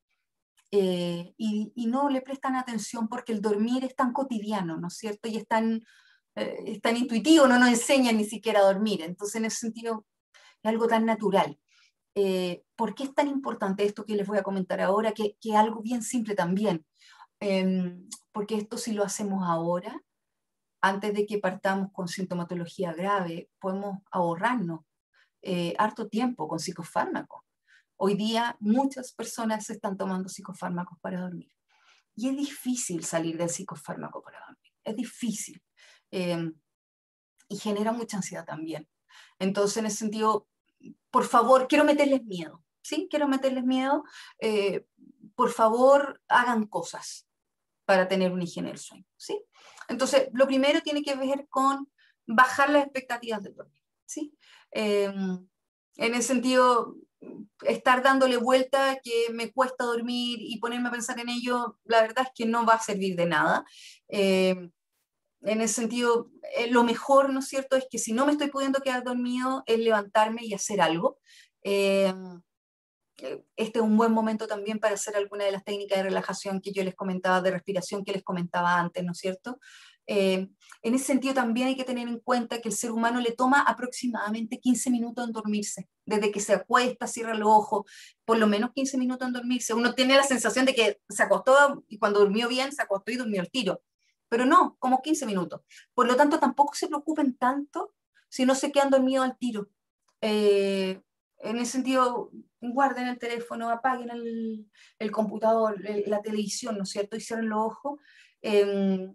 eh, y, y no le prestan atención porque el dormir es tan cotidiano, ¿no es cierto? Y es tan, eh, es tan intuitivo, no nos enseñan ni siquiera a dormir. Entonces, en ese sentido, es algo tan natural. Eh, ¿Por qué es tan importante esto que les voy a comentar ahora? Que es algo bien simple también. Eh, porque esto si lo hacemos ahora, antes de que partamos con sintomatología grave, podemos ahorrarnos eh, harto tiempo con psicofármacos. Hoy día muchas personas se están tomando psicofármacos para dormir. Y es difícil salir del psicofármaco para dormir. Es difícil. Eh, y genera mucha ansiedad también. Entonces, en ese sentido, por favor, quiero meterles miedo, ¿sí? Quiero meterles miedo. Eh, por favor, hagan cosas para tener una higiene del sueño, ¿sí? Entonces, lo primero tiene que ver con bajar las expectativas del dormir, ¿sí? Eh, en ese sentido, estar dándole vuelta que me cuesta dormir y ponerme a pensar en ello, la verdad es que no va a servir de nada. Eh, en ese sentido, eh, lo mejor, ¿no es cierto?, es que si no me estoy pudiendo quedar dormido, es levantarme y hacer algo. Eh, este es un buen momento también para hacer alguna de las técnicas de relajación que yo les comentaba, de respiración que les comentaba antes, ¿no es cierto? Eh, en ese sentido también hay que tener en cuenta que el ser humano le toma aproximadamente quince minutos en dormirse, desde que se acuesta, cierra los ojos, por lo menos quince minutos en dormirse. Uno tiene la sensación de que se acostó y cuando durmió bien, se acostó y durmió al tiro. pero no, como quince minutos. Por lo tanto, tampoco se preocupen tanto si no se quedan dormidos al tiro. Eh, en ese sentido, guarden el teléfono, apaguen el, el computador, el, la televisión, ¿no es cierto? Y cierren los ojos. Eh,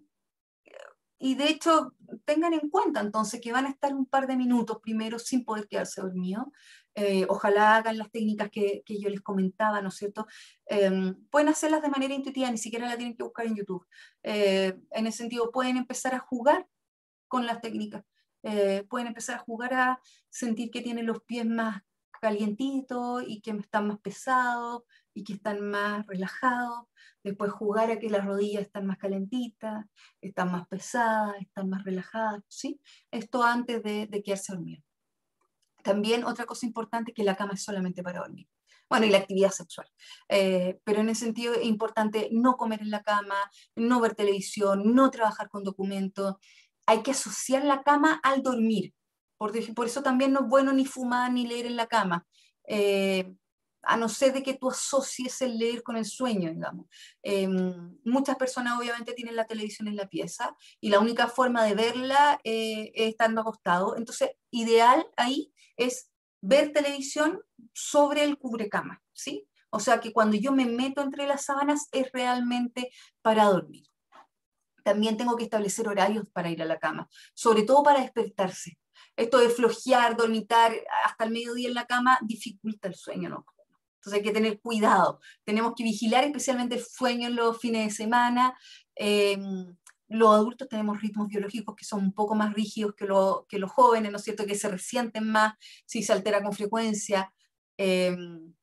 y de hecho, tengan en cuenta entonces que van a estar un par de minutos primero sin poder quedarse dormidos. Eh, ojalá hagan las técnicas que, que yo les comentaba, ¿no es cierto? Eh, pueden hacerlas de manera intuitiva, ni siquiera la tienen que buscar en YouTube. Eh, en ese sentido, pueden empezar a jugar con las técnicas. Eh, pueden empezar a jugar a sentir que tienen los pies más calientitos y que están más pesados y que están más relajados. Después jugar a que las rodillas están más calentitas, están más pesadas, están más relajadas, ¿sí? Esto antes de, de quedarse dormido. También otra cosa importante es que la cama es solamente para dormir. Bueno, y la actividad sexual. Eh, pero en ese sentido es importante no comer en la cama, no ver televisión, no trabajar con documentos. Hay que asociar la cama al dormir. Por, por eso también no es bueno ni fumar ni leer en la cama. Eh, a no ser de que tú asocies el leer con el sueño, digamos. Eh, muchas personas obviamente tienen la televisión en la pieza y la única forma de verla eh, es estando acostado. Entonces, ideal ahí es ver televisión sobre el cubrecama, ¿sí? O sea que cuando yo me meto entre las sábanas es realmente para dormir. También tengo que establecer horarios para ir a la cama, sobre todo para despertarse. Esto de flojear, dormitar hasta el mediodía en la cama dificulta el sueño, ¿no? Entonces hay que tener cuidado. Tenemos que vigilar especialmente el sueño en los fines de semana. Eh, los adultos tenemos ritmos biológicos que son un poco más rígidos que, lo, que los jóvenes, ¿no es cierto? Que se resienten más si se altera con frecuencia. Eh,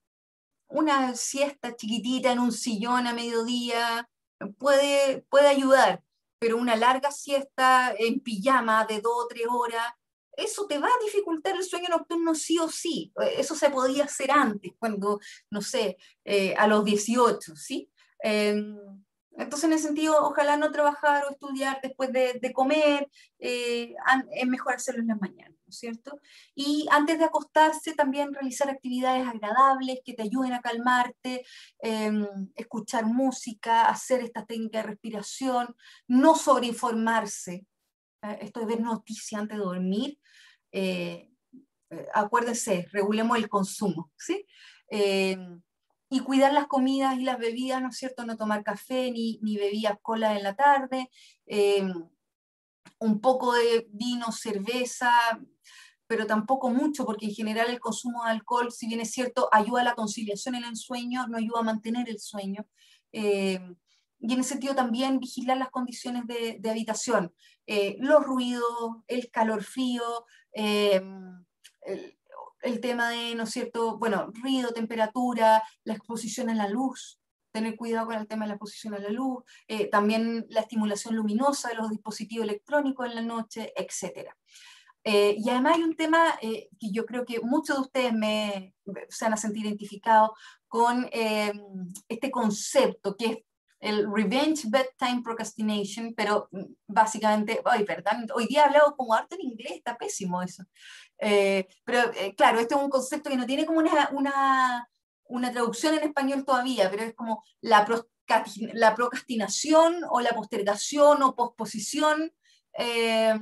una siesta chiquitita en un sillón a mediodía puede, puede ayudar, pero una larga siesta en pijama de dos o tres horas, eso te va a dificultar el sueño nocturno sí o sí. Eso se podía hacer antes, cuando, no sé, eh, a los dieciocho, ¿sí? Eh, entonces, en ese sentido, ojalá no trabajar o estudiar después de, de comer, eh, es mejor hacerlo en las mañanas, ¿no es cierto? Y antes de acostarse, también realizar actividades agradables que te ayuden a calmarte, eh, escuchar música, hacer estas técnicas de respiración, no sobreinformarse. Esto de ver noticias antes de dormir, eh, eh, acuérdense, regulemos el consumo, ¿sí? Eh, y cuidar las comidas y las bebidas, ¿no es cierto? No tomar café ni, ni bebidas cola en la tarde, eh, un poco de vino, cerveza, pero tampoco mucho, porque en general el consumo de alcohol, si bien es cierto, ayuda a la conciliación en el sueño, no ayuda a mantener el sueño. Eh, y en ese sentido también vigilar las condiciones de, de habitación, eh, los ruidos, el calor frío, eh, el, el tema de, ¿no es cierto?, bueno, ruido, temperatura, la exposición a la luz, tener cuidado con el tema de la exposición a la luz, eh, también la estimulación luminosa de los dispositivos electrónicos en la noche, etcétera. Eh, y además hay un tema eh, que yo creo que muchos de ustedes me, se van a sentir identificados con eh, este concepto que es el Revenge Bedtime Procrastination, pero básicamente, ay, perdón, hoy día he hablado como harto en inglés, está pésimo eso. Eh, pero eh, claro, este es un concepto que no tiene como una, una, una traducción en español todavía, pero es como la, la procrastinación o la postergación o posposición eh,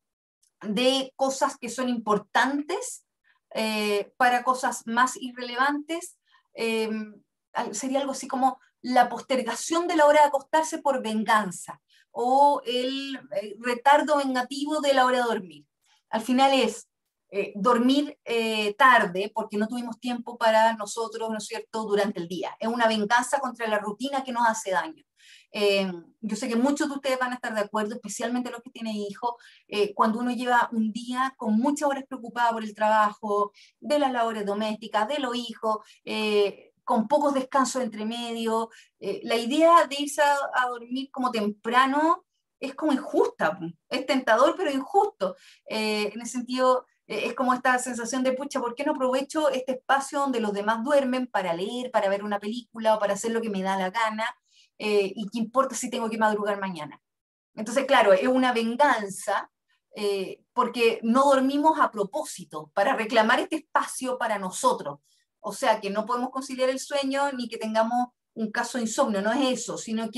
de cosas que son importantes eh, para cosas más irrelevantes. Eh, sería algo así como la postergación de la hora de acostarse por venganza o el eh, retardo vengativo de la hora de dormir. Al final es eh, dormir eh, tarde porque no tuvimos tiempo para nosotros, ¿no es cierto?, durante el día. Es una venganza contra la rutina que nos hace daño. Eh, yo sé que muchos de ustedes van a estar de acuerdo, especialmente los que tienen hijos, eh, cuando uno lleva un día con muchas horas preocupada por el trabajo, de las labores domésticas, de los hijos, eh, con pocos descansos entre medio. Eh, la idea de irse a, a dormir como temprano es como injusta, es tentador pero injusto. Eh, en ese sentido, eh, es como esta sensación de, pucha, ¿por qué no aprovecho este espacio donde los demás duermen para leer, para ver una película o para hacer lo que me da la gana? Eh, y qué importa si tengo que madrugar mañana. Entonces, claro, es una venganza eh, porque no dormimos a propósito, para reclamar este espacio para nosotros. O sea, que no podemos conciliar el sueño ni que tengamos un caso de insomnio, no es eso, sino que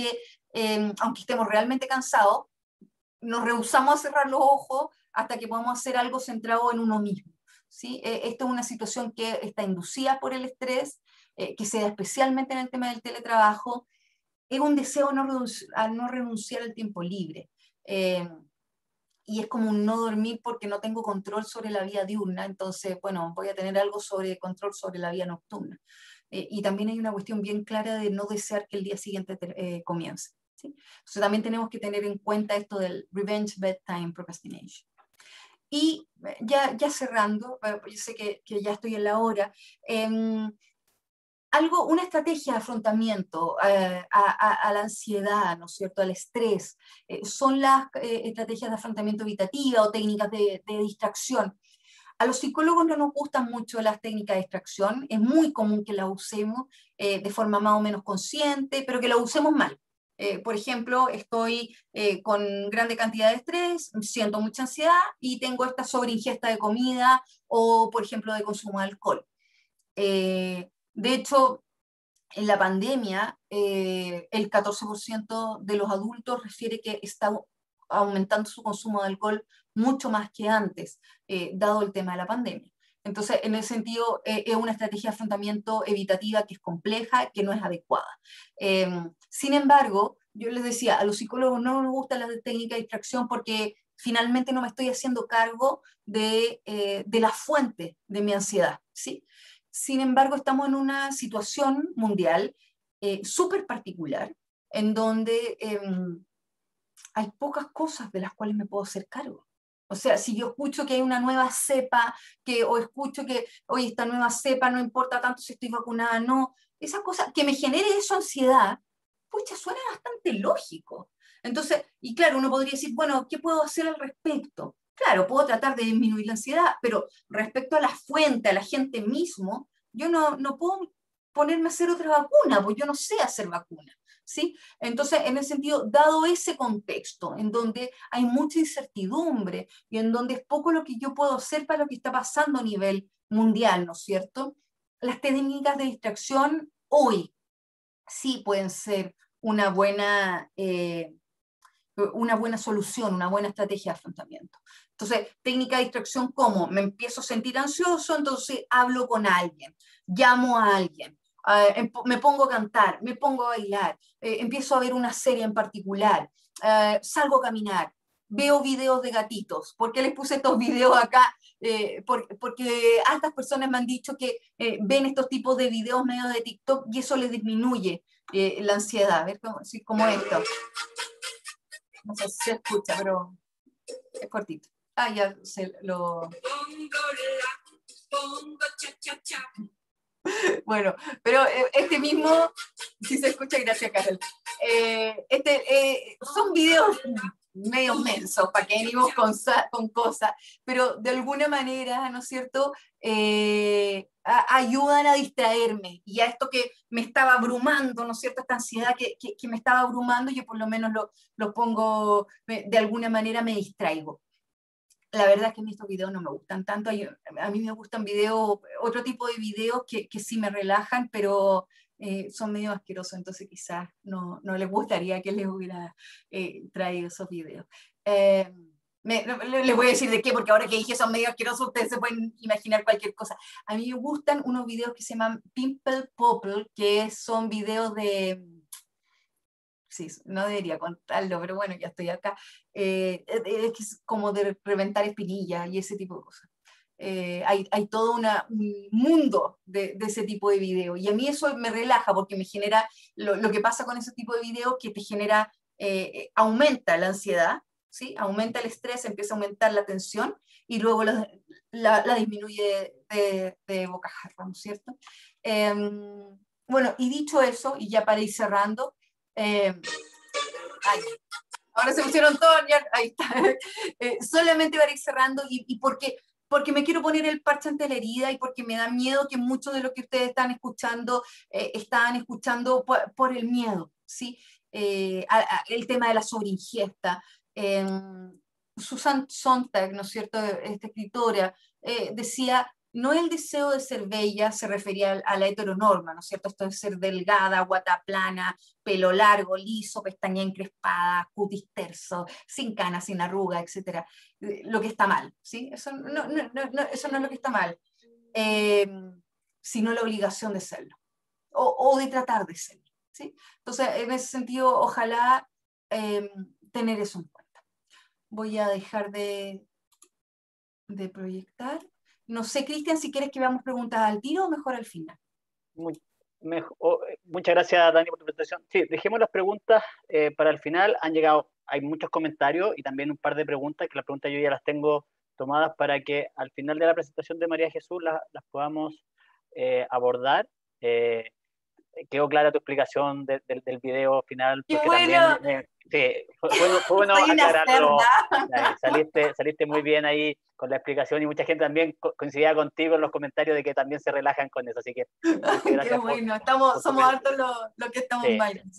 eh, aunque estemos realmente cansados, nos rehusamos a cerrar los ojos hasta que podamos hacer algo centrado en uno mismo, ¿sí? Eh, esta es una situación que está inducida por el estrés, eh, que se da especialmente en el tema del teletrabajo. Es un deseo a no, renunci a no renunciar al tiempo libre. Eh, y es como un no dormir porque no tengo control sobre la vida diurna, entonces, bueno, voy a tener algo sobre control sobre la vida nocturna. Eh, y también hay una cuestión bien clara de no desear que el día siguiente eh, comience, ¿sí? Entonces también tenemos que tener en cuenta esto del revenge bedtime procrastination. Y ya, ya cerrando, yo sé que, que ya estoy en la hora, eh, algo, una estrategia de afrontamiento eh, a, a, a la ansiedad, ¿no es cierto?, al estrés, eh, son las eh, estrategias de afrontamiento evitativa o técnicas de, de distracción. A los psicólogos no nos gustan mucho las técnicas de distracción, es muy común que las usemos eh, de forma más o menos consciente, pero que las usemos mal. Eh, por ejemplo, estoy eh, con grande cantidad de estrés, siento mucha ansiedad y tengo esta sobreingesta de comida o, por ejemplo, de consumo de alcohol. Eh, de hecho, en la pandemia, eh, el catorce por ciento de los adultos refiere que está aumentando su consumo de alcohol mucho más que antes, eh, dado el tema de la pandemia. Entonces, en ese sentido, eh, es una estrategia de afrontamiento evitativa que es compleja, que no es adecuada. Eh, sin embargo, yo les decía, a los psicólogos no nos gustan las técnicas de distracción porque finalmente no me estoy haciendo cargo de, eh, de la fuente de mi ansiedad, ¿sí? Sin embargo, estamos en una situación mundial eh, súper particular, en donde eh, hay pocas cosas de las cuales me puedo hacer cargo. O sea, si yo escucho que hay una nueva cepa, que, o escucho que, oye, esta nueva cepa no importa tanto si estoy vacunada, no, esa cosa que me genere eso ansiedad, pucha, suena bastante lógico. Entonces, y claro, uno podría decir, bueno, ¿qué puedo hacer al respecto? Claro, puedo tratar de disminuir la ansiedad, pero respecto a la fuente, a la gente mismo, yo no, no puedo ponerme a hacer otra vacuna, porque yo no sé hacer vacuna, ¿sí? Entonces, en ese sentido, dado ese contexto, en donde hay mucha incertidumbre y en donde es poco lo que yo puedo hacer para lo que está pasando a nivel mundial, ¿no es cierto? Las técnicas de distracción hoy sí pueden ser una buena... Eh, una buena solución, una buena estrategia de afrontamiento. Entonces, técnica de distracción, ¿cómo? Me empiezo a sentir ansioso, entonces hablo con alguien, llamo a alguien, uh, me pongo a cantar, me pongo a bailar, eh, empiezo a ver una serie en particular, uh, salgo a caminar, veo videos de gatitos. ¿Por qué les puse estos videos acá? Eh, por, porque estas personas me han dicho que eh, ven estos tipos de videos medio de TikTok y eso les disminuye eh, la ansiedad. A ver, como, sí, como esto. No sé si se escucha, pero es cortito. Ah, ya se lo... Bueno, pero este mismo, si se escucha, gracias, Carol. Eh, este, eh, son videos medio mensos, para que venimos con, con cosas, pero de alguna manera, ¿no es cierto?, eh, a, ayudan a distraerme y a esto que me estaba abrumando, ¿no es cierto?, esta ansiedad que, que, que me estaba abrumando, yo por lo menos lo, lo pongo, de alguna manera me distraigo. La verdad es que estos videos no me gustan tanto, a mí me gustan videos, otro tipo de videos que, que sí me relajan, pero eh, son medio asquerosos, entonces quizás no, no les gustaría que les hubiera eh, traído esos videos. Eh, me, les voy a decir de qué, porque ahora que dije son medio asquerosos, ustedes se pueden imaginar cualquier cosa. A mí me gustan unos videos que se llaman Pimple Popple, que son videos de... Sí, no debería contarlo, pero bueno, ya estoy acá, eh, es como de reventar espinillas y ese tipo de cosas. Eh, hay, hay todo una, un mundo de, de ese tipo de videos, y a mí eso me relaja porque me genera, lo, lo que pasa con ese tipo de videos que te genera, eh, aumenta la ansiedad, ¿sí? Aumenta el estrés, empieza a aumentar la tensión, y luego la, la, la disminuye de, de, de bocajarro, ¿no es cierto? Eh, bueno, y dicho eso, y ya para ir cerrando, Eh, ay, ahora se pusieron todos, ahí está. Eh, solamente para ir cerrando y, y porque, porque me quiero poner el parche ante la herida y porque me da miedo que mucho de lo que ustedes están escuchando, eh, están escuchando por, por el miedo, ¿sí? Eh, a, a, el tema de la sobreingesta. Eh, Susan Sontag, ¿no es cierto?, esta escritora, eh, decía, no el deseo de ser bella se refería a la heteronorma, ¿no es cierto? Esto de ser delgada, guata plana, pelo largo, liso, pestaña encrespada, cutis terso, sin canas, sin arruga, etcétera. Lo que está mal, ¿sí? Eso no, no, no, no, eso no es lo que está mal, eh, sino la obligación de serlo, o, o de tratar de serlo, ¿sí? Entonces, en ese sentido, ojalá eh, tener eso en cuenta. Voy a dejar de, de proyectar. No sé, Cristian, si quieres que veamos preguntas al tiro o mejor al final. Muy, mejor, oh, muchas gracias, Dani, por tu presentación. Sí, dejemos las preguntas eh, para el final. Han llegado, hay muchos comentarios y también un par de preguntas, que las preguntas yo ya las tengo tomadas para que al final de la presentación de María Jesús las, las podamos eh, abordar. Eh, quedó clara tu explicación de, de, del video final, ¡Qué porque bueno! también eh, sí, fue, fue, fue bueno Soy una aclararlo. cerda. Saliste, saliste muy bien ahí con la explicación y mucha gente también co coincidía contigo en los comentarios de que también se relajan con eso, así que muchas ¡Qué gracias por, bueno! Estamos, por tu... somos hartos los lo que estamos Sí. mal.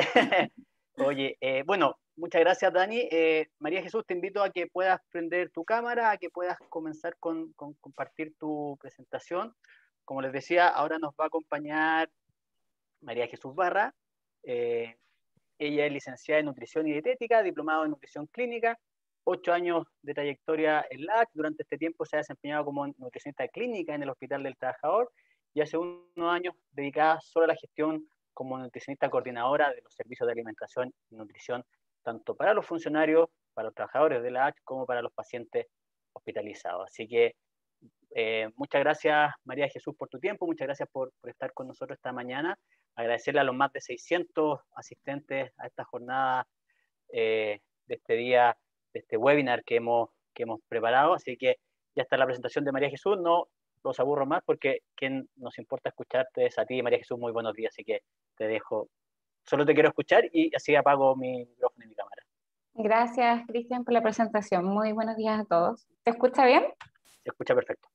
Oye, eh, bueno, muchas gracias, Dani. Eh, María Jesús, te invito a que puedas prender tu cámara, a que puedas comenzar con, con compartir tu presentación. Como les decía, ahora nos va a acompañar María Jesús Barra. Eh, ella es licenciada en Nutrición y Dietética, diplomado en Nutrición Clínica, ocho años de trayectoria en la A C. Durante este tiempo se ha desempeñado como nutricionista clínica en el Hospital del Trabajador y hace unos años dedicada solo a la gestión como nutricionista coordinadora de los servicios de alimentación y nutrición, tanto para los funcionarios, para los trabajadores de la A C, como para los pacientes hospitalizados. Así que eh, muchas gracias, María Jesús, por tu tiempo, muchas gracias por, por estar con nosotros esta mañana. Agradecerle a los más de seiscientos asistentes a esta jornada eh, de este día, de este webinar que hemos, que hemos preparado. Así que ya está la presentación de María Jesús. No los aburro más porque quien nos importa escucharte es a ti, María Jesús. Muy buenos días, así que te dejo. Solo te quiero escuchar y así apago mi micrófono y mi cámara. Gracias, Cristian, por la presentación. Muy buenos días a todos. ¿Se escucha bien? Se escucha perfecto.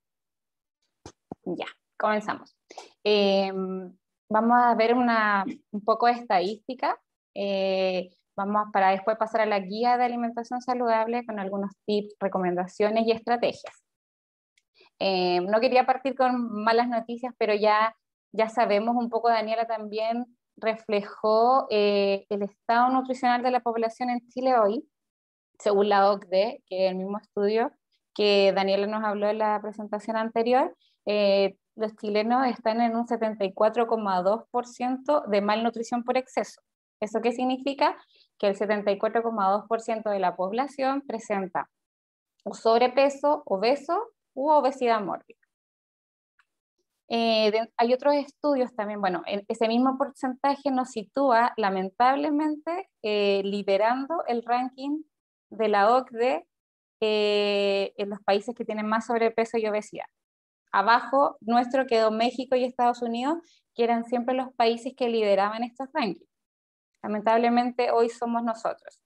Ya, comenzamos. Eh, vamos a ver una, un poco de estadística. Eh, vamos para después pasar a la guía de alimentación saludable con algunos tips, recomendaciones y estrategias. Eh, no quería partir con malas noticias, pero ya, ya sabemos un poco, Daniela también reflejó eh, el estado nutricional de la población en Chile hoy, según la O C D E, que es el mismo estudio que Daniela nos habló en la presentación anterior. Eh, los chilenos están en un setenta y cuatro coma dos por ciento de malnutrición por exceso. ¿Eso qué significa? Que el setenta y cuatro coma dos por ciento de la población presenta o sobrepeso, obeso u obesidad mórbida. Eh, de, hay otros estudios también, bueno, en ese mismo porcentaje nos sitúa lamentablemente eh, liderando el ranking de la O C D E eh, en los países que tienen más sobrepeso y obesidad. Abajo nuestro quedó México y Estados Unidos, que eran siempre los países que lideraban estos rankings. Lamentablemente hoy somos nosotros.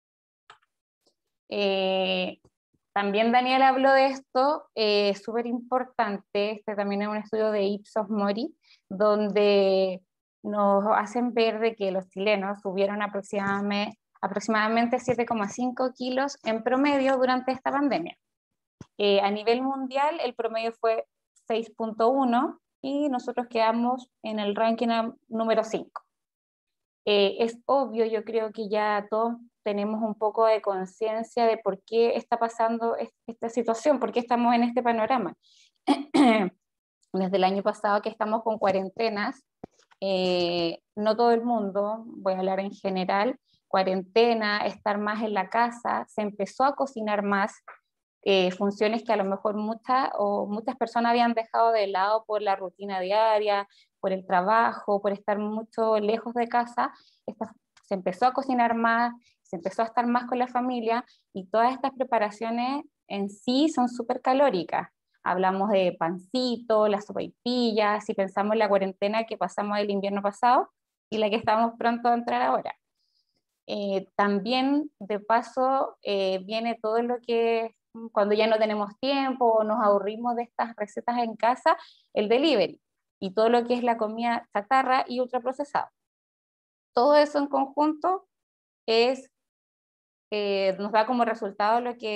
Eh, también Daniel habló de esto, eh, súper importante, este también es un estudio de Ipsos Mori, donde nos hacen ver de que los chilenos subieron aproximadamente, aproximadamente siete coma cinco kilos en promedio durante esta pandemia. Eh, a nivel mundial el promedio fue seis punto uno y nosotros quedamos en el ranking número cinco. Eh, es obvio, yo creo que ya todos tenemos un poco de conciencia de por qué está pasando esta situación, por qué estamos en este panorama. Desde el año pasado que estamos con cuarentenas, eh, no todo el mundo, voy a hablar en general, cuarentena, estar más en la casa, se empezó a cocinar más, eh, funciones que a lo mejor muchas o muchas personas habían dejado de lado por la rutina diaria, por el trabajo, por estar mucho lejos de casa. Esta, se empezó a cocinar más, se empezó a estar más con la familia y todas estas preparaciones en sí son súper calóricas. Hablamos de pancito, las sopaipillas, si pensamos en la cuarentena que pasamos el invierno pasado y la que estamos pronto a entrar ahora. Eh, también, de paso, eh, viene todo lo que cuando ya no tenemos tiempo o nos aburrimos de estas recetas en casa, el delivery y todo lo que es la comida chatarra y ultraprocesada. Todo eso en conjunto es, eh, nos da como resultado lo que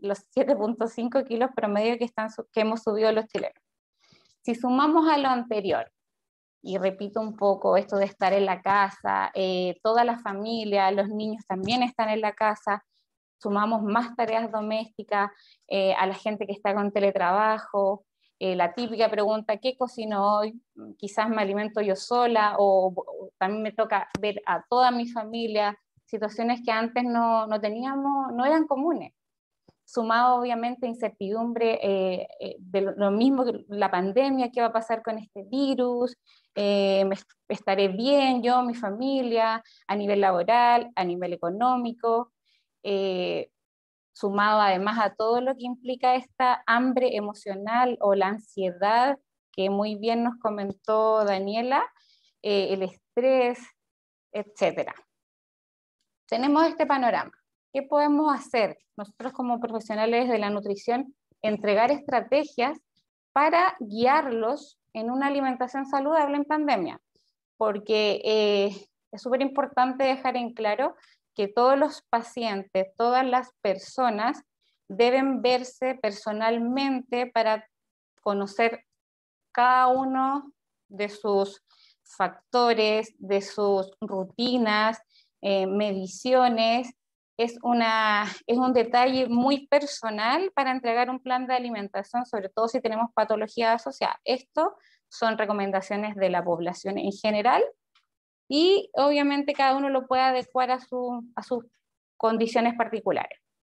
los siete punto cinco kilos promedio que, están, que hemos subido los chilenos. Si sumamos a lo anterior, y repito un poco esto de estar en la casa, eh, toda la familia, los niños también están en la casa, sumamos más tareas domésticas, eh, a la gente que está con teletrabajo, eh, la típica pregunta, ¿qué cocino hoy? Quizás me alimento yo sola, o, o también me toca ver a toda mi familia, situaciones que antes no, no teníamos, no eran comunes. Sumado obviamente incertidumbre eh, eh, de lo, lo mismo que la pandemia, qué va a pasar con este virus, eh, me, estaré bien yo, mi familia, a nivel laboral, a nivel económico, eh, sumado además a todo lo que implica esta hambre emocional o la ansiedad, que muy bien nos comentó Daniela, eh, el estrés, etcétera. Tenemos este panorama. ¿Qué podemos hacer nosotros como profesionales de la nutrición? Entregar estrategias para guiarlos en una alimentación saludable en pandemia, porque eh, es súper importante dejar en claro que todos los pacientes, todas las personas deben verse personalmente para conocer cada uno de sus factores, de sus rutinas, eh, mediciones. Es, una, es un detalle muy personal para entregar un plan de alimentación, sobre todo si tenemos patología asociada. Esto son recomendaciones de la población en general y obviamente cada uno lo puede adecuar a, su, a sus condiciones particulares.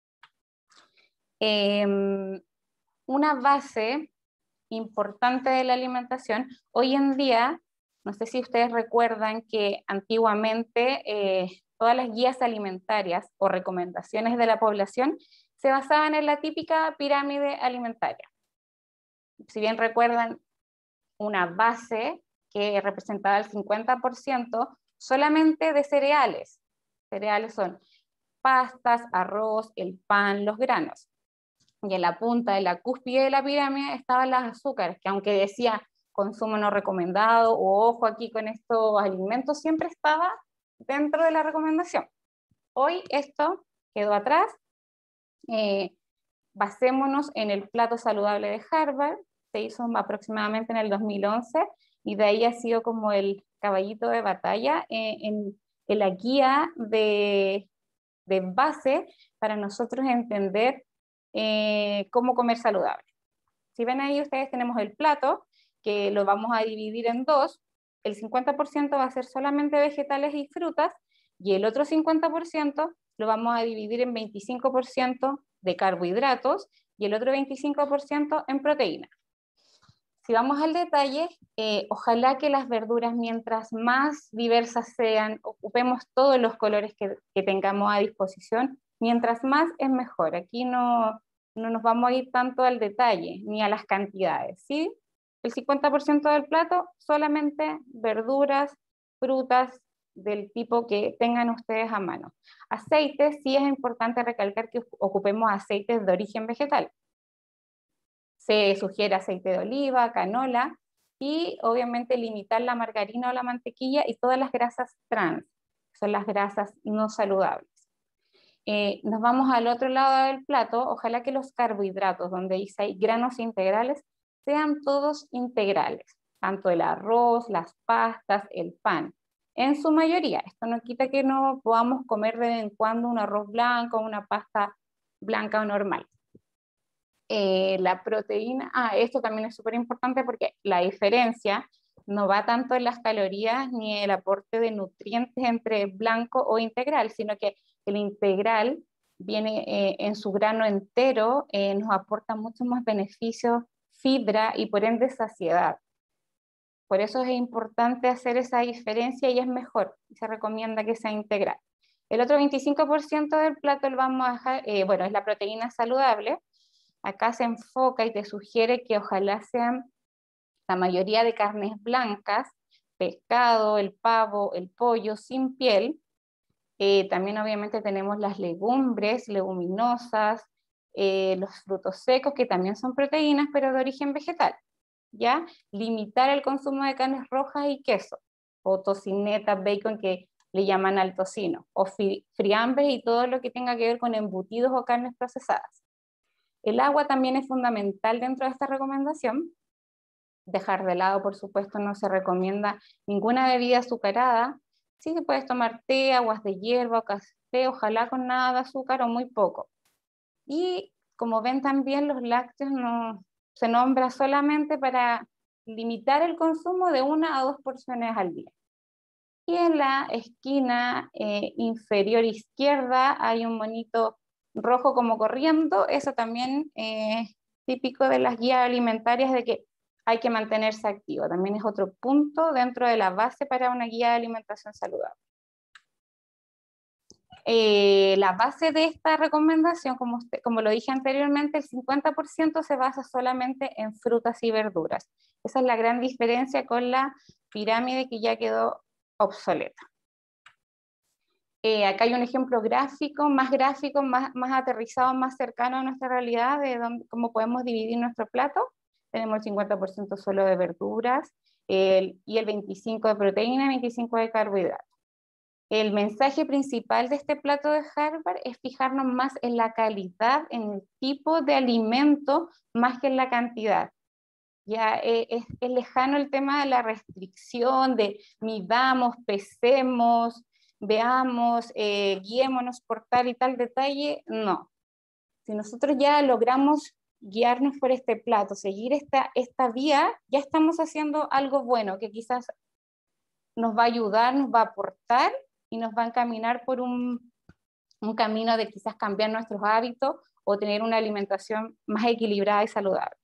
Eh, una base importante de la alimentación, hoy en día, no sé si ustedes recuerdan que antiguamente eh, todas las guías alimentarias o recomendaciones de la población se basaban en la típica pirámide alimentaria. Si bien recuerdan, una base que representaba el cincuenta por ciento solamente de cereales. Cereales son pastas, arroz, el pan, los granos. Y en la punta de la cúspide de la pirámide estaban las azúcares, que aunque decía consumo no recomendado o ojo aquí con estos alimentos, siempre estaba dentro de la recomendación. Hoy esto quedó atrás. Eh, basémonos en el plato saludable de Harvard, se hizo aproximadamente en el dos mil once y de ahí ha sido como el caballito de batalla eh, en, en la guía de, de base para nosotros entender eh, cómo comer saludable. Si ven ahí ustedes tenemos el plato que lo vamos a dividir en dos, el cincuenta por ciento va a ser solamente vegetales y frutas y el otro cincuenta por ciento lo vamos a dividir en veinticinco por ciento de carbohidratos y el otro veinticinco por ciento en proteína. Si vamos al detalle, eh, ojalá que las verduras, mientras más diversas sean, ocupemos todos los colores que, que tengamos a disposición, mientras más es mejor. Aquí no, no nos vamos a ir tanto al detalle ni a las cantidades, ¿sí? El cincuenta por ciento del plato, solamente verduras, frutas, del tipo que tengan ustedes a mano. Aceites, sí es importante recalcar que ocupemos aceites de origen vegetal. Se sugiere aceite de oliva, canola y obviamente limitar la margarina o la mantequilla y todas las grasas trans, que son las grasas no saludables. Eh, nos vamos al otro lado del plato, ojalá que los carbohidratos, donde dice hay granos integrales, sean todos integrales, tanto el arroz, las pastas, el pan. En su mayoría, esto no quita que no podamos comer de vez en cuando un arroz blanco, una pasta blanca o normal. Eh, la proteína, ah, esto también es súper importante porque la diferencia no va tanto en las calorías ni el aporte de nutrientes entre blanco o integral, sino que el integral viene eh, en su grano entero, eh, nos aporta muchos más beneficios, fibra y por ende saciedad. Por eso es importante hacer esa diferencia y es mejor, se recomienda que sea integral. El otro veinticinco por ciento del plato lo vamos a dejar, eh, bueno, es la proteína saludable. Acá se enfoca y te sugiere que ojalá sean la mayoría de carnes blancas, pescado, el pavo, el pollo sin piel. Eh, también obviamente tenemos las legumbres, leguminosas, eh, los frutos secos que también son proteínas pero de origen vegetal. ¿Ya? Limitar el consumo de carnes rojas y queso, o tocineta, bacon que le llaman al tocino, o friambres y todo lo que tenga que ver con embutidos o carnes procesadas. El agua también es fundamental dentro de esta recomendación. Dejar de lado, por supuesto, no se recomienda ninguna bebida azucarada. Sí que puedes tomar té, aguas de hierba o café, ojalá con nada de azúcar o muy poco. Y como ven también, los lácteos no, se nombra solamente para limitar el consumo de una a dos porciones al día. Y en la esquina eh, inferior izquierda hay un monito rojo como corriendo. Eso también eh, es típico de las guías alimentarias, de que hay que mantenerse activo. También es otro punto dentro de la base para una guía de alimentación saludable. Eh, la base de esta recomendación, como, usted, como lo dije anteriormente, el cincuenta por ciento se basa solamente en frutas y verduras. Esa es la gran diferencia con la pirámide, que ya quedó obsoleta. Eh, acá hay un ejemplo gráfico, más gráfico, más, más aterrizado, más cercano a nuestra realidad, de dónde, cómo podemos dividir nuestro plato. Tenemos el cincuenta por ciento solo de verduras, el, y el veinticinco por ciento de proteína y veinticinco por ciento de carbohidratos. El mensaje principal de este plato de Harvard es fijarnos más en la calidad, en el tipo de alimento, más que en la cantidad. Ya eh, es, es lejano el tema de la restricción, de midamos, pesemos, veamos, eh, guiémonos por tal y tal detalle. No. Si nosotros ya logramos guiarnos por este plato, seguir esta, esta vía, ya estamos haciendo algo bueno, que quizás nos va a ayudar, nos va a aportar y nos va a encaminar por un, un camino de quizás cambiar nuestros hábitos o tener una alimentación más equilibrada y saludable.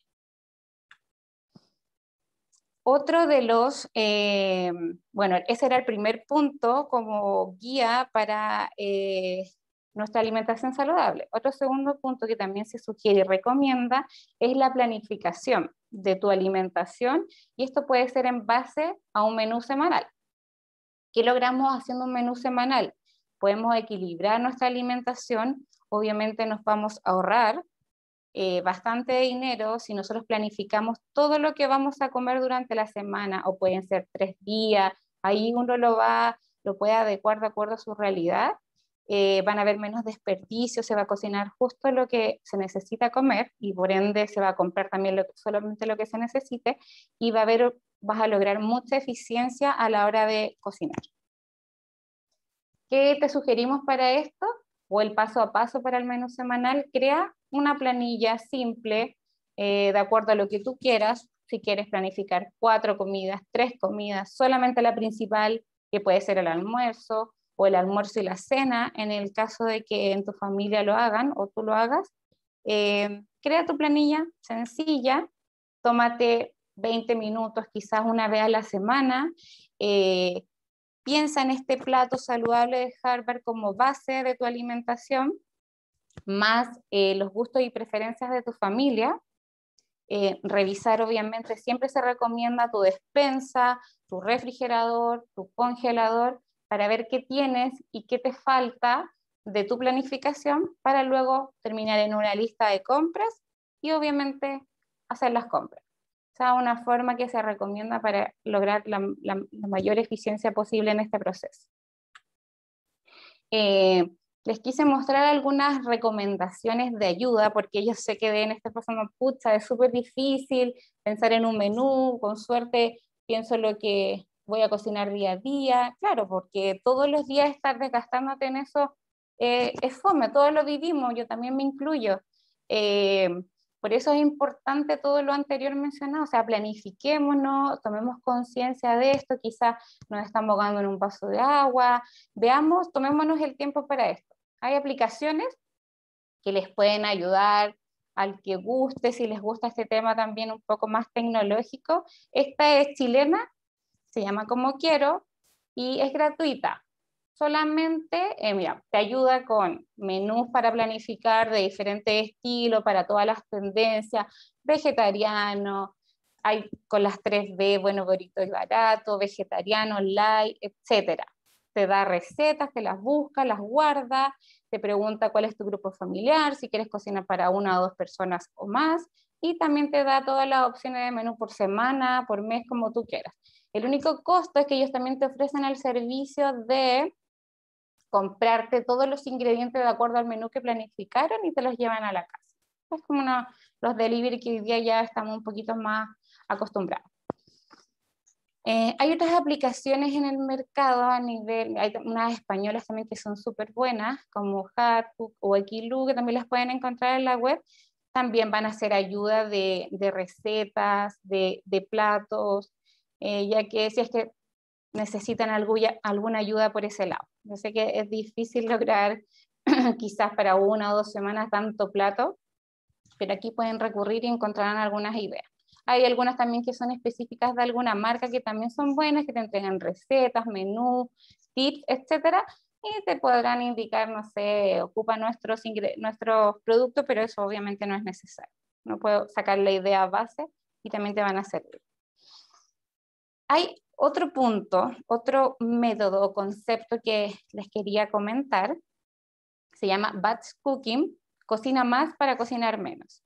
Otro de los, eh, bueno, ese era el primer punto como guía para eh, nuestra alimentación saludable. Otro segundo punto que también se sugiere y recomienda es la planificación de tu alimentación, y esto puede ser en base a un menú semanal. ¿Qué logramos haciendo un menú semanal? Podemos equilibrar nuestra alimentación, obviamente nos vamos a ahorrar eh, bastante dinero si nosotros planificamos todo lo que vamos a comer durante la semana, o pueden ser tres días, ahí uno lo, va, lo puede adecuar de acuerdo a su realidad. Eh, van a haber menos desperdicios, se va a cocinar justo lo que se necesita comer, y por ende se va a comprar también lo, solamente lo que se necesite, y va a haber, vas a lograr mucha eficiencia a la hora de cocinar. ¿Qué te sugerimos para esto? O el paso a paso para el menú semanal: crea una planilla simple, eh, de acuerdo a lo que tú quieras. Si quieres planificar cuatro comidas, tres comidas, solamente la principal, que puede ser el almuerzo, o el almuerzo y la cena, en el caso de que en tu familia lo hagan o tú lo hagas. Eh, crea tu planilla sencilla, tómate veinte minutos, quizás una vez a la semana. Eh, piensa en este plato saludable de Harvard como base de tu alimentación, más eh, los gustos y preferencias de tu familia. Eh, revisar, obviamente, siempre se recomienda tu despensa, tu refrigerador, tu congelador, para ver qué tienes y qué te falta de tu planificación, para luego terminar en una lista de compras y obviamente hacer las compras. O sea, una forma que se recomienda para lograr la, la, la mayor eficiencia posible en este proceso. Eh, les quise mostrar algunas recomendaciones de ayuda, porque yo sé que en este proceso, pucha, es súper difícil pensar en un menú, con suerte pienso lo que voy a cocinar día a día, claro, porque todos los días estar desgastándote en eso eh, es fome, todos lo vivimos, yo también me incluyo. Eh, por eso es importante todo lo anterior mencionado, o sea, planifiquémonos, tomemos conciencia de esto, quizás nos estamos ahogando en un vaso de agua, veamos, tomémonos el tiempo para esto. Hay aplicaciones que les pueden ayudar al que guste, si les gusta este tema también un poco más tecnológico. Esta es chilena, se llama Como Quiero y es gratuita. Solamente, eh, mira, te ayuda con menús para planificar de diferentes estilos, para todas las tendencias, vegetariano, hay con las tres B, bueno, bonito y barato, vegetariano, light, etcétera. Te da recetas, te las busca, las guarda, te pregunta cuál es tu grupo familiar, si quieres cocinar para una o dos personas o más, y también te da todas las opciones de menú por semana, por mes, como tú quieras. El único costo es que ellos también te ofrecen el servicio de comprarte todos los ingredientes de acuerdo al menú que planificaron y te los llevan a la casa. Es como una, los delivery que hoy día ya estamos un poquito más acostumbrados. Eh, hay otras aplicaciones en el mercado a nivel, hay unas españolas también que son súper buenas, como Hardcook o Equilu, que también las pueden encontrar en la web. También van a hacer ayuda de, de recetas, de, de platos, eh, ya que si es que necesitan alguna, alguna ayuda por ese lado. Yo sé que es difícil lograr quizás para una o dos semanas tanto plato, pero aquí pueden recurrir y encontrarán algunas ideas. Hay algunas también que son específicas de alguna marca que también son buenas, que te entregan recetas, menús, tips, etcétera, y te podrán indicar, no sé, ocupa nuestros, nuestros productos, pero eso obviamente no es necesario. No puedo sacar la idea base y también te van a servir. Hay otro punto, otro método o concepto que les quería comentar, se llama batch cooking, cocina más para cocinar menos.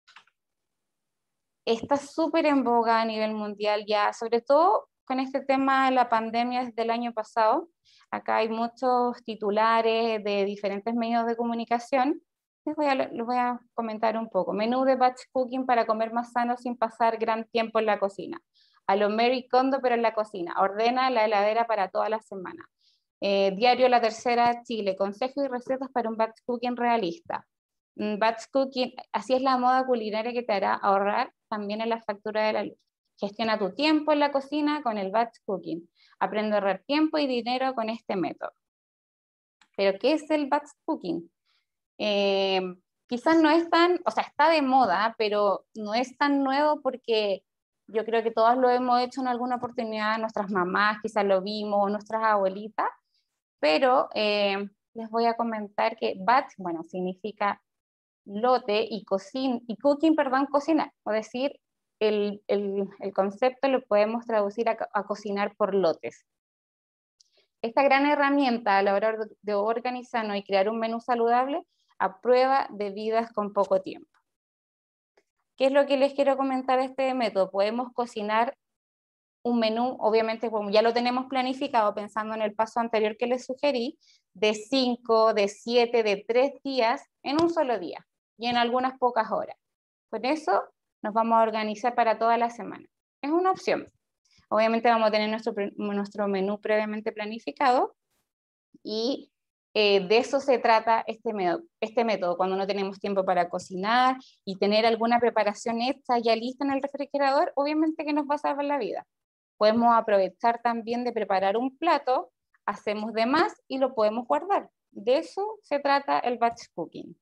Está súper en boga a nivel mundial ya, sobre todo con este tema de la pandemia desde el año pasado. Acá hay muchos titulares de diferentes medios de comunicación. Les voy a, les voy a comentar un poco. Menú de batch cooking para comer más sano sin pasar gran tiempo en la cocina. A lo Marie Kondo, pero en la cocina. Ordena la heladera para toda la semana. Eh, diario La Tercera Chile. Consejos y recetas para un batch cooking realista. Batch cooking, así es la moda culinaria que te hará ahorrar también en la factura de la luz. Gestiona tu tiempo en la cocina con el batch cooking. Aprende a ahorrar tiempo y dinero con este método. ¿Pero qué es el batch cooking? Eh, quizás no es tan, o sea, está de moda, pero no es tan nuevo porque yo creo que todos lo hemos hecho en alguna oportunidad, nuestras mamás quizás lo vimos, nuestras abuelitas, pero eh, les voy a comentar que batch, bueno, significa lote y, cocin y cooking, perdón, cocinar, o decir, el, el, el concepto lo podemos traducir a, a cocinar por lotes. Esta gran herramienta a la hora de organizarnos y crear un menú saludable a prueba de vidas con poco tiempo. ¿Qué es lo que les quiero comentar de este método? Podemos cocinar un menú, obviamente como ya lo tenemos planificado, pensando en el paso anterior que les sugerí, de cinco, de siete, de tres días en un solo día y en algunas pocas horas. Con eso nos vamos a organizar para toda la semana. Es una opción. Obviamente vamos a tener nuestro, nuestro menú previamente planificado y eh, de eso se trata este método, este método, cuando no tenemos tiempo para cocinar y tener alguna preparación hecha ya lista en el refrigerador, obviamente que nos va a salvar la vida. Podemos aprovechar también de preparar un plato, hacemos de más y lo podemos guardar. De eso se trata el batch cooking.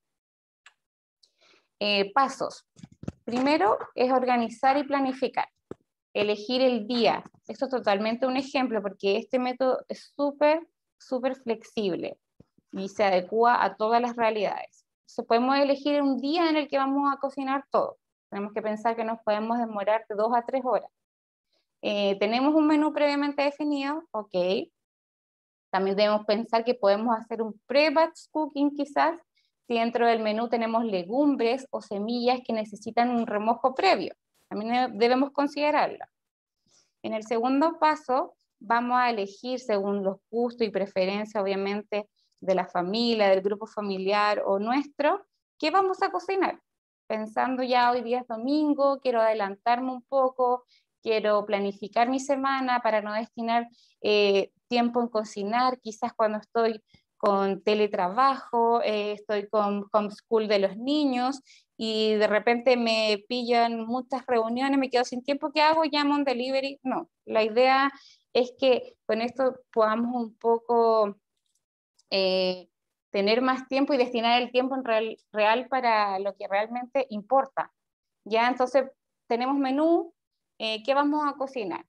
Eh, pasos. Primero es organizar y planificar. Elegir el día. Esto es totalmente un ejemplo porque este método es súper, súper flexible y se adecua a todas las realidades. Entonces podemos elegir un día en el que vamos a cocinar todo. Tenemos que pensar que nos podemos demorar de dos a tres horas. Eh, tenemos un menú previamente definido, ok. También debemos pensar que podemos hacer un pre-batch cooking quizás, si dentro del menú tenemos legumbres o semillas que necesitan un remojo previo. También debemos considerarlo. En el segundo paso, vamos a elegir según los gustos y preferencias, obviamente, de la familia, del grupo familiar o nuestro, qué vamos a cocinar. Pensando ya hoy día es domingo, quiero adelantarme un poco, quiero planificar mi semana para no destinar eh, tiempo en cocinar, quizás cuando estoy con teletrabajo, eh, estoy con homeschool de los niños y de repente me pillan muchas reuniones, me quedo sin tiempo, ¿qué hago? ¿Llamo un delivery? No, la idea es que con esto podamos un poco eh, tener más tiempo y destinar el tiempo en real, real para lo que realmente importa. Ya, entonces tenemos menú, eh, ¿qué vamos a cocinar?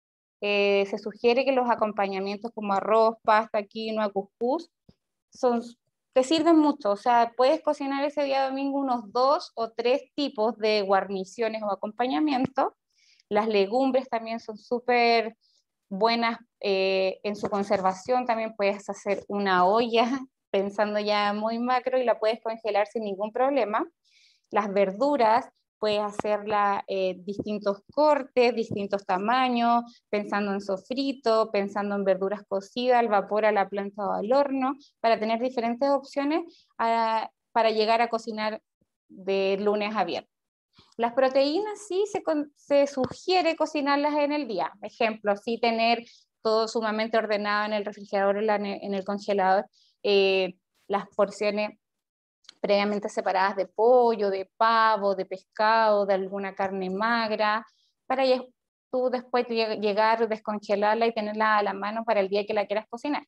Eh, se sugiere que los acompañamientos como arroz, pasta, quinoa, cuscús, son, te sirven mucho, o sea, puedes cocinar ese día domingo unos dos o tres tipos de guarniciones o acompañamientos. Las legumbres también son súper buenas eh, en su conservación, también puedes hacer una olla pensando ya muy macro y la puedes congelar sin ningún problema. Las verduras, puedes hacerla eh, distintos cortes, distintos tamaños, pensando en sofrito, pensando en verduras cocidas, al vapor, a la plancha o al horno, para tener diferentes opciones a, para llegar a cocinar de lunes a viernes. Las proteínas sí se, se sugiere cocinarlas en el día. Ejemplo, sí tener todo sumamente ordenado en el refrigerador, en, la, en el congelador, eh, las porciones previamente separadas de pollo, de pavo, de pescado, de alguna carne magra, para tú después llegar, descongelarla y tenerla a la mano para el día que la quieras cocinar.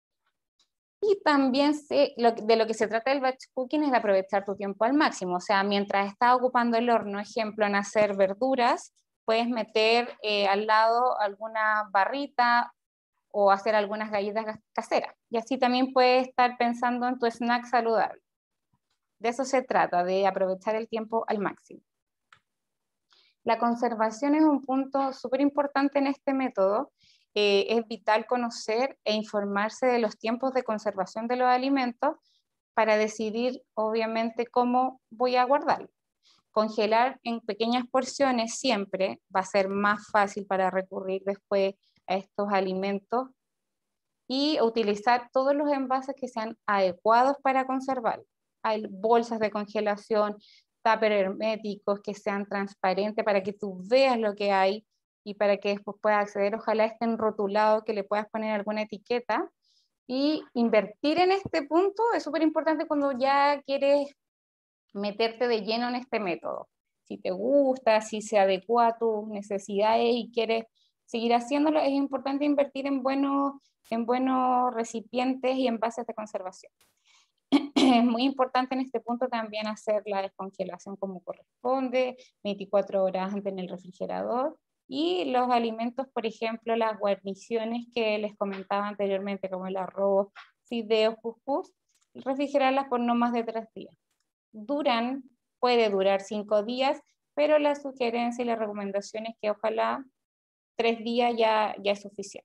Y también se, lo, de lo que se trata del batch cooking es de aprovechar tu tiempo al máximo. O sea, mientras estás ocupando el horno, ejemplo, en hacer verduras, puedes meter eh, al lado alguna barrita o hacer algunas galletas caseras. Y así también puedes estar pensando en tu snack saludable. De eso se trata, de aprovechar el tiempo al máximo. La conservación es un punto súper importante en este método. Eh, es vital conocer e informarse de los tiempos de conservación de los alimentos para decidir, obviamente, cómo voy a guardarlo. Congelar en pequeñas porciones siempre va a ser más fácil para recurrir después a estos alimentos y utilizar todos los envases que sean adecuados para conservarlo. Hay bolsas de congelación, tupper herméticos que sean transparentes para que tú veas lo que hay y para que después puedas acceder, ojalá estén rotulados, que le puedas poner alguna etiqueta. Y invertir en este punto es súper importante cuando ya quieres meterte de lleno en este método. Si te gusta, si se adecua a tus necesidades y quieres seguir haciéndolo, es importante invertir en buenos, en buenos recipientes y envases de conservación. Es muy importante en este punto también hacer la descongelación como corresponde, veinticuatro horas antes en el refrigerador, y los alimentos, por ejemplo, las guarniciones que les comentaba anteriormente, como el arroz, fideos, couscous, refrigerarlas por no más de tres días. Duran, puede durar cinco días, pero la sugerencia y la recomendación es que ojalá tres días ya, ya es suficiente.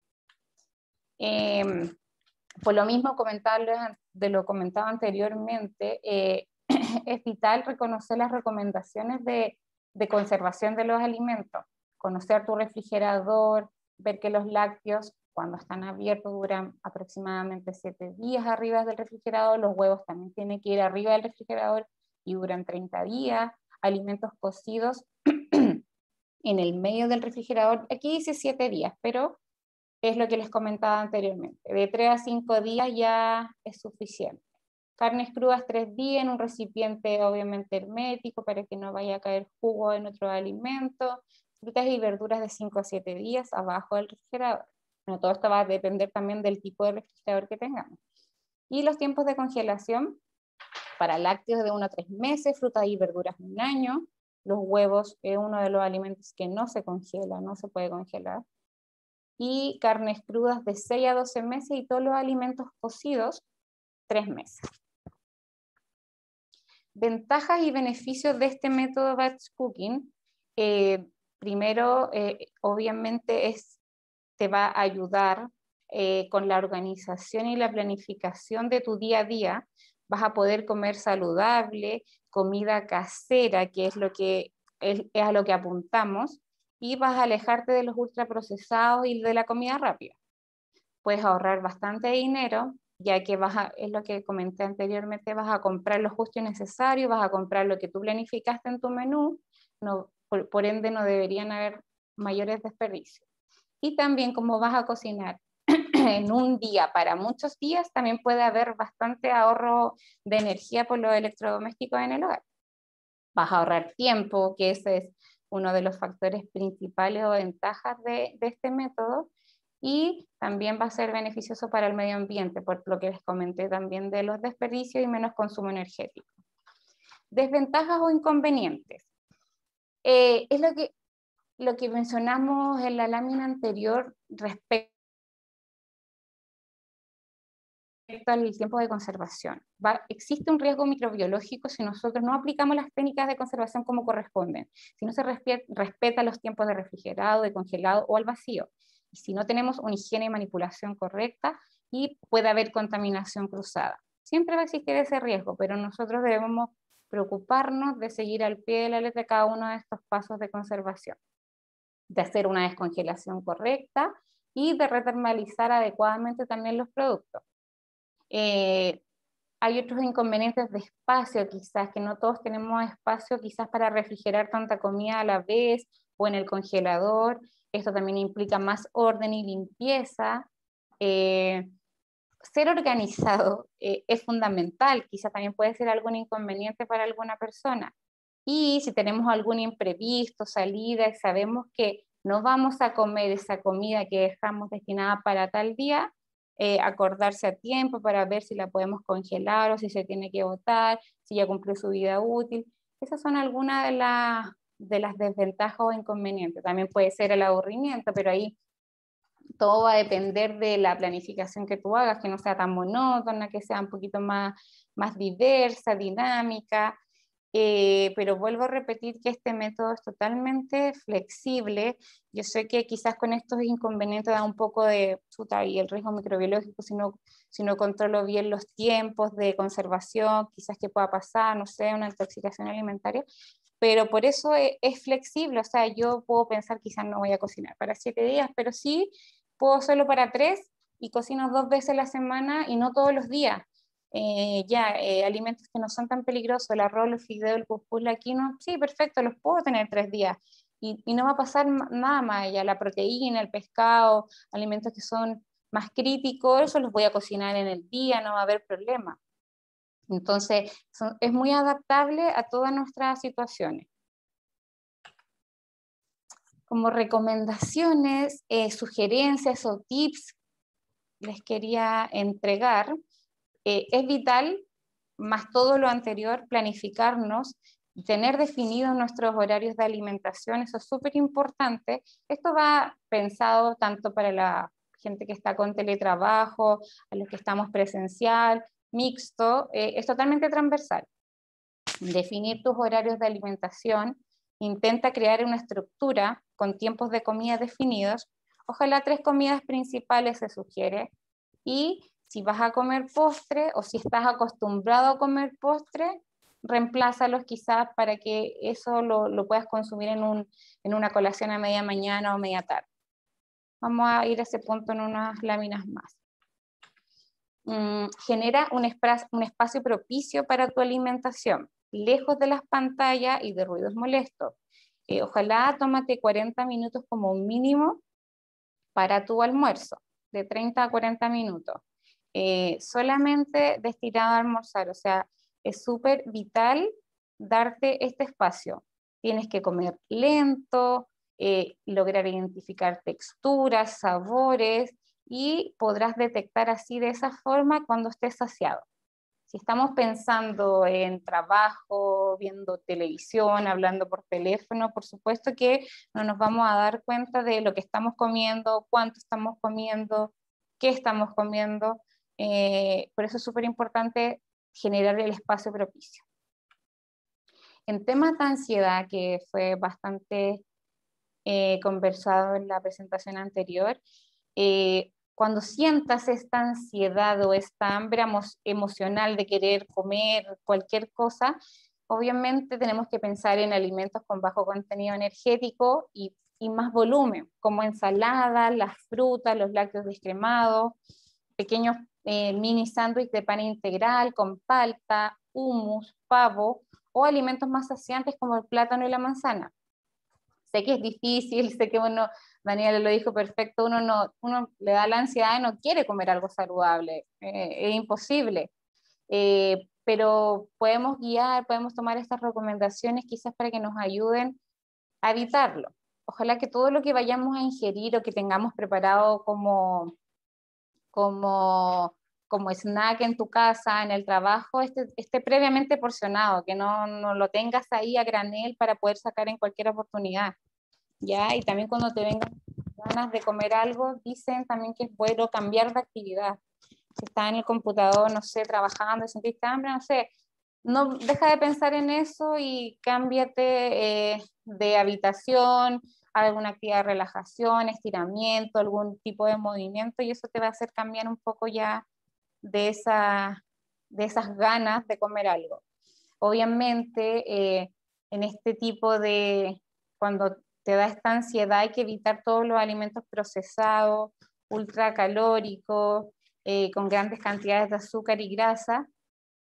Eh, por lo mismo, comentarles de lo comentado anteriormente, eh, es vital reconocer las recomendaciones de, de conservación de los alimentos, conocer tu refrigerador, ver que los lácteos cuando están abiertos duran aproximadamente siete días arriba del refrigerador, los huevos también tienen que ir arriba del refrigerador y duran treinta días, alimentos cocidos en el medio del refrigerador, aquí dice siete días, pero es lo que les comentaba anteriormente, de tres a cinco días ya es suficiente. Carnes crudas tres días en un recipiente obviamente hermético para que no vaya a caer jugo en otro alimento, frutas y verduras de cinco a siete días abajo del refrigerador. Bueno, todo esto va a depender también del tipo de refrigerador que tengamos. Y los tiempos de congelación para lácteos de uno a tres meses, frutas y verduras un año, los huevos es uno de los alimentos que no se congela, no se puede congelar, y carnes crudas de seis a doce meses y todos los alimentos cocidos tres meses. Ventajas y beneficios de este método batch cooking. Eh, primero, eh, obviamente es, te va a ayudar eh, con la organización y la planificación de tu día a día. Vas a poder comer saludable, comida casera, que es, lo que, es, es a lo que apuntamos, y vas a alejarte de los ultraprocesados y de la comida rápida. Puedes ahorrar bastante dinero, ya que vas a, es lo que comenté anteriormente, vas a comprar lo justo y necesario, vas a comprar lo que tú planificaste en tu menú, no, por, por ende no deberían haber mayores desperdicios. Y también como vas a cocinar en un día para muchos días, también puede haber bastante ahorro de energía por los electrodomésticos en el hogar. Vas a ahorrar tiempo, que ese es uno de los factores principales o ventajas de, de este método, y también va a ser beneficioso para el medio ambiente, por lo que les comenté también de los desperdicios y menos consumo energético. Desventajas o inconvenientes. Eh, es lo que, lo que mencionamos en la lámina anterior respecto al tiempo de conservación. Va, existe un riesgo microbiológico si nosotros no aplicamos las técnicas de conservación como corresponden, si no se respeta, respeta los tiempos de refrigerado, de congelado o al vacío, y si no tenemos una higiene y manipulación correcta, y puede haber contaminación cruzada. Siempre va a existir ese riesgo, pero nosotros debemos preocuparnos de seguir al pie de la letra cada uno de estos pasos de conservación, de hacer una descongelación correcta y de retermalizar adecuadamente también los productos. Eh, Hay otros inconvenientes de espacio quizás, que no todos tenemos espacio quizás para refrigerar tanta comida a la vez o en el congelador. Esto también implica más orden y limpieza. Eh, ser organizado eh, es fundamental, quizás también puede ser algún inconveniente para alguna persona. Y si tenemos algún imprevisto, salida, y sabemos que no vamos a comer esa comida que dejamos destinada para tal día, eh, acordarse a tiempo para ver si la podemos congelar o si se tiene que botar, si ya cumplió su vida útil. Esas son algunas de, la, de las desventajas o inconvenientes. También puede ser el aburrimiento, pero ahí todo va a depender de la planificación que tú hagas, que no sea tan monótona, que sea un poquito más, más diversa, dinámica. Eh, pero vuelvo a repetir que este método es totalmente flexible. Yo sé que quizás con estos inconvenientes da un poco de chuta y el riesgo microbiológico si no, si no controlo bien los tiempos de conservación, quizás que pueda pasar, no sé, una intoxicación alimentaria, pero por eso es, es flexible. O sea, yo puedo pensar quizás no voy a cocinar para siete días, pero sí puedo hacerlo para tres y cocino dos veces a la semana y no todos los días. Eh, ya, eh, alimentos que no son tan peligrosos, el arroz, el fideo, el cuscús, la quinoa, sí, perfecto, los puedo tener tres días y, y no va a pasar nada más allá. La proteína, el pescado, alimentos que son más críticos, eso los voy a cocinar en el día, no va a haber problema. Entonces, son, es muy adaptable a todas nuestras situaciones. Como recomendaciones, eh, sugerencias o tips les quería entregar. Eh, es vital, más todo lo anterior, planificarnos, tener definidos nuestros horarios de alimentación, eso es súper importante. Esto va pensado tanto para la gente que está con teletrabajo, a los que estamos presencial, mixto, eh, es totalmente transversal. Definir tus horarios de alimentación, intenta crear una estructura con tiempos de comida definidos, ojalá tres comidas principales se sugiere, y si vas a comer postre o si estás acostumbrado a comer postre, reemplázalos quizás para que eso lo, lo puedas consumir en, un, en una colación a media mañana o media tarde. Vamos a ir a ese punto en unas láminas más. Mm, genera un, un espacio propicio para tu alimentación, lejos de las pantallas y de ruidos molestos. Eh, ojalá tómate cuarenta minutos como un mínimo para tu almuerzo, de treinta a cuarenta minutos. Eh, solamente destinado a almorzar, o sea, es súper vital darte este espacio. Tienes que comer lento, eh, lograr identificar texturas, sabores, y podrás detectar así de esa forma cuando estés saciado. Si estamos pensando en trabajo, viendo televisión, hablando por teléfono, por supuesto que no nos vamos a dar cuenta de lo que estamos comiendo, cuánto estamos comiendo, qué estamos comiendo. Eh, por eso es súper importante generar el espacio propicio. En temas de ansiedad, que fue bastante eh, conversado en la presentación anterior, eh, cuando sientas esta ansiedad o esta hambre emocional de querer comer cualquier cosa, obviamente tenemos que pensar en alimentos con bajo contenido energético y, y más volumen, como ensaladas, las frutas, los lácteos descremados, pequeños eh, mini sándwiches de pan integral con palta, hummus, pavo, o alimentos más saciantes como el plátano y la manzana. Sé que es difícil, sé que uno, Daniela lo dijo perfecto, uno, no, uno le da la ansiedad y no quiere comer algo saludable, eh, es imposible, eh, pero podemos guiar, podemos tomar estas recomendaciones quizás para que nos ayuden a evitarlo. Ojalá que todo lo que vayamos a ingerir o que tengamos preparado como, como, como snack en tu casa, en el trabajo, esté, esté previamente porcionado, que no, no lo tengas ahí a granel para poder sacar en cualquier oportunidad. ¿Ya? Y también cuando te vengan ganas de comer algo, dicen también que es bueno cambiar de actividad. Si estás en el computador, no sé, trabajando, sentiste hambre, no sé, no, deja de pensar en eso y cámbiate eh, de habitación, alguna actividad de relajación, estiramiento, algún tipo de movimiento, y eso te va a hacer cambiar un poco ya de, esa, de esas ganas de comer algo. Obviamente, eh, en este tipo de, cuando te da esta ansiedad, hay que evitar todos los alimentos procesados, ultracalóricos, eh, con grandes cantidades de azúcar y grasa,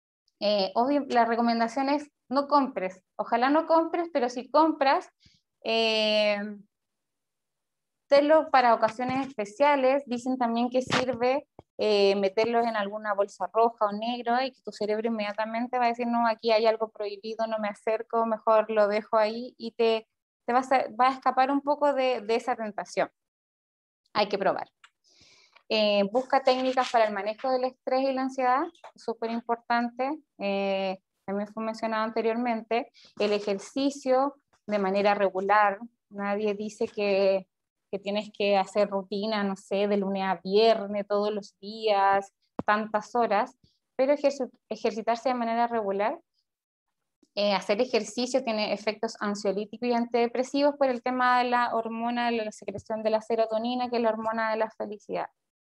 Eh, obvio, la recomendación es no compres, ojalá no compres, pero si compras, eh, tenlo para ocasiones especiales. Dicen también que sirve eh, meterlos en alguna bolsa roja o negra y que tu cerebro inmediatamente va a decir, no, aquí hay algo prohibido, no me acerco, mejor lo dejo ahí, y te, te vas a, va a escapar un poco de, de esa tentación. Hay que probar. Eh, busca técnicas para el manejo del estrés y la ansiedad, súper importante. Eh, también fue mencionado anteriormente, el ejercicio de manera regular. Nadie dice que, que tienes que hacer rutina, no sé, de lunes a viernes, todos los días, tantas horas, pero ejerc ejercitarse de manera regular. Eh, hacer ejercicio tiene efectos ansiolíticos y antidepresivos por el tema de la hormona, de la secreción de la serotonina, que es la hormona de la felicidad.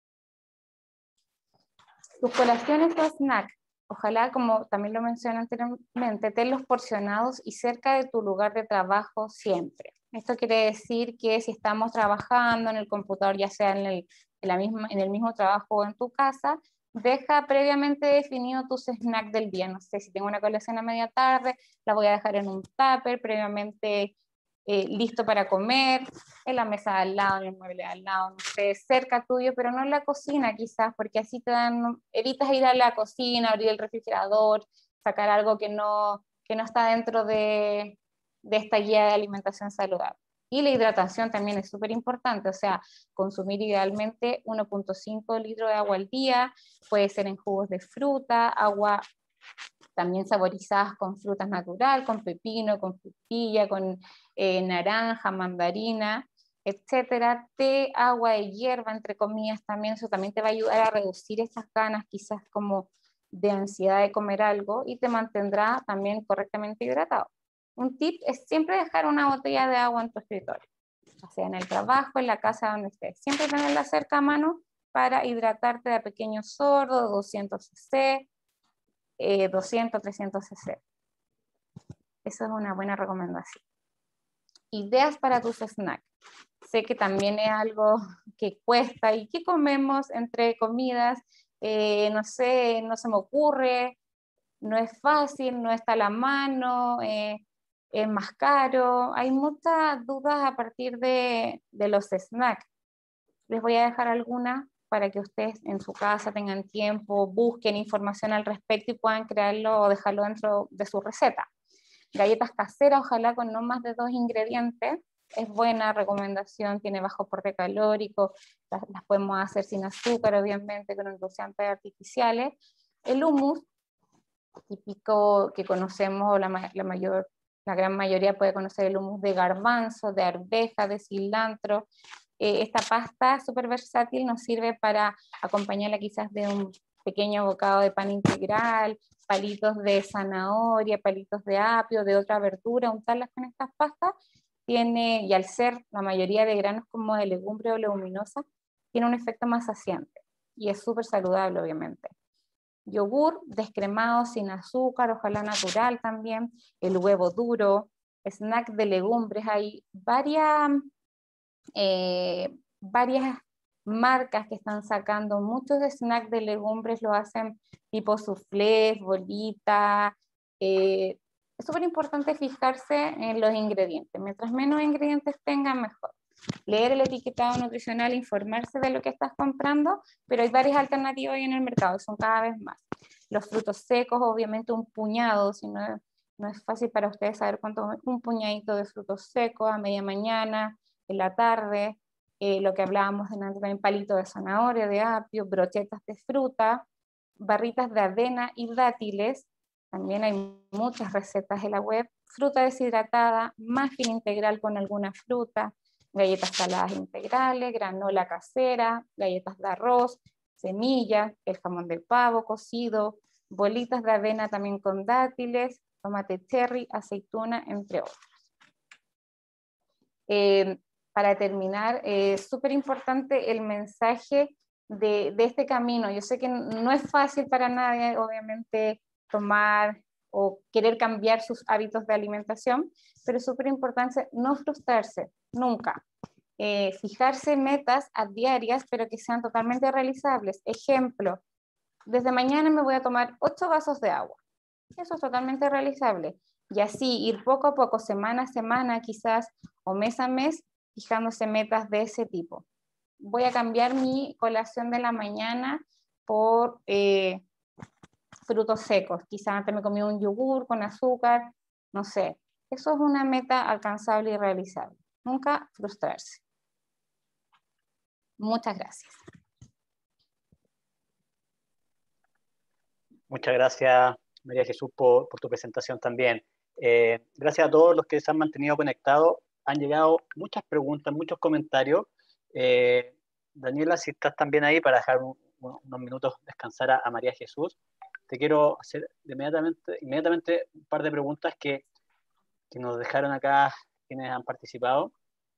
Tus colaciones o snacks, ojalá, como también lo mencioné anteriormente, tenlos porcionados y cerca de tu lugar de trabajo siempre. Esto quiere decir que si estamos trabajando en el computador, ya sea en el, en la misma, en el mismo trabajo o en tu casa, deja previamente definido tus snacks del día. No sé, si tengo una colación a media tarde, la voy a dejar en un tupper previamente eh, listo para comer, en la mesa de al lado, en el mueble de al lado, no sé, cerca tuyo, pero no en la cocina quizás, porque así te dan, evitas ir a la cocina, abrir el refrigerador, sacar algo que no, que no está dentro de, de esta guía de alimentación saludable. Y la hidratación también es súper importante, o sea, consumir idealmente uno punto cinco litros de agua al día, puede ser en jugos de fruta, agua también saborizadas con frutas natural, con pepino, con frutilla, con eh, naranja, mandarina, etcétera. Té, agua de hierba, entre comillas, también, eso también te va a ayudar a reducir esas ganas quizás como de ansiedad de comer algo y te mantendrá también correctamente hidratado. Un tip es siempre dejar una botella de agua en tu escritorio, o sea, en el trabajo, en la casa, donde estés. Siempre tenerla cerca a mano para hidratarte de pequeño sordo, doscientos centilitros, eh, doscientos, trescientos centilitros. Eso es una buena recomendación. Ideas para tus snacks. Sé que también es algo que cuesta. ¿Y qué comemos entre comidas? Eh, no sé, no se me ocurre, no es fácil, no está a la mano, eh, es más caro. Hay muchas dudas a partir de, de los snacks. Les voy a dejar algunas para que ustedes en su casa tengan tiempo, busquen información al respecto y puedan crearlo o dejarlo dentro de su receta. Galletas caseras, ojalá con no más de dos ingredientes. Es buena recomendación, tiene bajo aporte calórico, las, las podemos hacer sin azúcar, obviamente, con endulzantes artificiales. El hummus, típico que conocemos, la, la, mayor, la gran mayoría puede conocer el hummus de garbanzo, de arveja, de cilantro. Eh, esta pasta súper versátil nos sirve para acompañarla quizás de un pequeño bocado de pan integral, palitos de zanahoria, palitos de apio, de otra verdura, untarlas con estas pastas. Tiene, y al ser la mayoría de granos como de legumbre o leguminosa, tiene un efecto más saciante y es súper saludable, obviamente. Yogur descremado sin azúcar, ojalá natural también, el huevo duro, snack de legumbres, hay varias, eh, varias marcas que están sacando muchos snacks de legumbres, lo hacen tipo soufflés, bolitas. Eh, es súper importante fijarse en los ingredientes. Mientras menos ingredientes tengan, mejor. Leer el etiquetado nutricional, informarse de lo que estás comprando, pero hay varias alternativas hoy en el mercado, son cada vez más. Los frutos secos, obviamente un puñado, si no, no es fácil para ustedes saber cuánto, un puñadito de frutos secos a media mañana, en la tarde. Eh, lo que hablábamos de también, palito de zanahoria, de apio, brochetas de fruta, barritas de avena y dátiles. También hay muchas recetas en la web. Fruta deshidratada, muffin integral con alguna fruta, galletas saladas integrales, granola casera, galletas de arroz, semillas, el jamón de pavo cocido, bolitas de avena también con dátiles, tomate cherry, aceituna, entre otros. Eh, para terminar, es eh, súper importante el mensaje de, de este camino. Yo sé que no es fácil para nadie, obviamente, tomar o querer cambiar sus hábitos de alimentación, pero es súper importante no frustrarse, nunca. Eh, fijarse metas a diarias, pero que sean totalmente realizables. Ejemplo, desde mañana me voy a tomar ocho vasos de agua. Eso es totalmente realizable. Y así ir poco a poco, semana a semana quizás, o mes a mes, fijándose metas de ese tipo. Voy a cambiar mi colación de la mañana por eh, frutos secos. Quizás antes me comí un yogur con azúcar, no sé. Eso es una meta alcanzable y realizable. Nunca frustrarse. Muchas gracias. Muchas gracias, María Jesús, por, por tu presentación también. Eh, gracias a todos los que se han mantenido conectados. Han llegado muchas preguntas, muchos comentarios. Eh, Daniela, si estás también ahí para dejar un, un, unos minutos descansar a, a María Jesús, te quiero hacer inmediatamente, inmediatamente un par de preguntas que, que nos dejaron acá quienes han participado.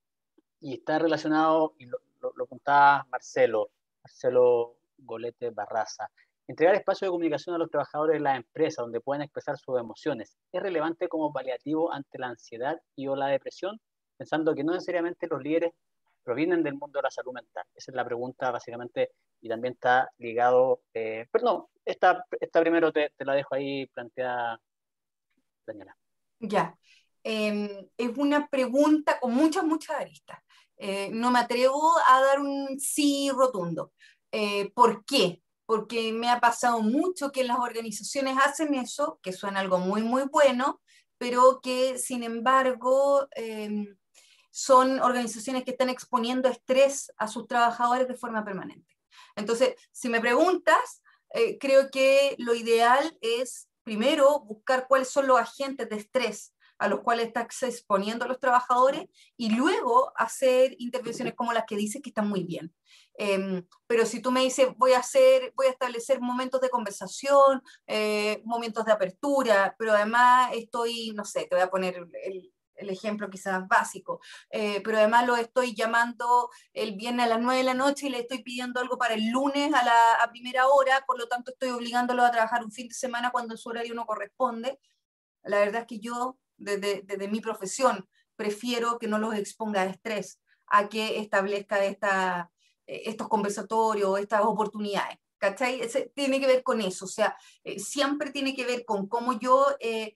Y está relacionado, y lo, lo, lo contaba Marcelo, Marcelo Golete Barraza. Entregar espacio de comunicación a los trabajadores de la empresa donde puedan expresar sus emociones es relevante como paliativo ante la ansiedad y o la depresión, pensando que no necesariamente los líderes provienen del mundo de la salud mental. Esa es la pregunta básicamente, y también está ligado, eh, perdón, esta, esta primero te, te la dejo ahí planteada, Daniela. Ya, eh, es una pregunta con muchas, muchas aristas. Eh, no me atrevo a dar un sí rotundo. Eh, ¿por qué? Porque me ha pasado mucho que las organizaciones hacen eso, que suena algo muy, muy bueno, pero que sin embargo eh, son organizaciones que están exponiendo estrés a sus trabajadores de forma permanente. Entonces, si me preguntas, eh, creo que lo ideal es primero buscar cuáles son los agentes de estrés a los cuales están exponiendo a los trabajadores y luego hacer intervenciones como las que dices que están muy bien. Eh, pero si tú me dices, voy a, hacer, voy a establecer momentos de conversación, eh, momentos de apertura, pero además estoy, no sé, te voy a poner el, el ejemplo quizás básico, eh, pero además lo estoy llamando el viernes a las nueve de la noche y le estoy pidiendo algo para el lunes a la a primera hora, por lo tanto estoy obligándolo a trabajar un fin de semana cuando en su horario no corresponde. La verdad es que yo, desde, desde mi profesión, prefiero que no los exponga a estrés, a que establezca esta, estos conversatorios, estas oportunidades. ¿Cachai? Ese, tiene que ver con eso, o sea, eh, siempre tiene que ver con cómo yo eh,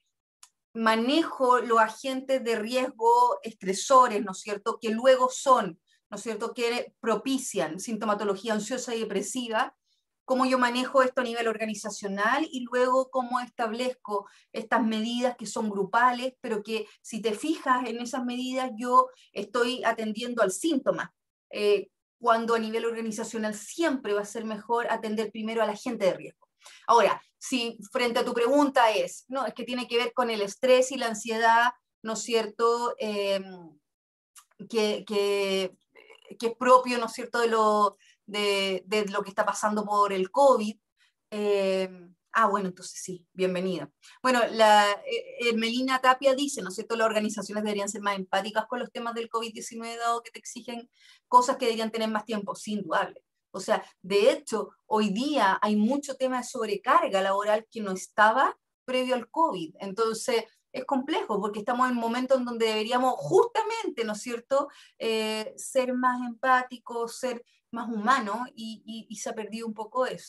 manejo los agentes de riesgo estresores, ¿no es cierto?, que luego son, ¿no es cierto?, que propician sintomatología ansiosa y depresiva, cómo yo manejo esto a nivel organizacional y luego cómo establezco estas medidas que son grupales, pero que si te fijas en esas medidas yo estoy atendiendo al síntoma, eh, cuando a nivel organizacional siempre va a ser mejor atender primero al agente de riesgo. Ahora, si frente a tu pregunta es, no, es que tiene que ver con el estrés y la ansiedad, ¿no es cierto?, eh, que, que, que es propio, ¿no es cierto?, de lo, de, de lo que está pasando por el COVID. Eh, ah, bueno, entonces sí, bienvenida. Bueno, la, eh, Melina Tapia dice, ¿no es cierto?, las organizaciones deberían ser más empáticas con los temas del COVID diecinueve, dado que te exigen cosas que deberían tener más tiempo, sin dudable. O sea, de hecho, hoy día hay mucho tema de sobrecarga laboral que no estaba previo al COVID. Entonces, es complejo porque estamos en un momento en donde deberíamos justamente, ¿no es cierto?, eh, ser más empáticos, ser más humanos y, y, y se ha perdido un poco eso.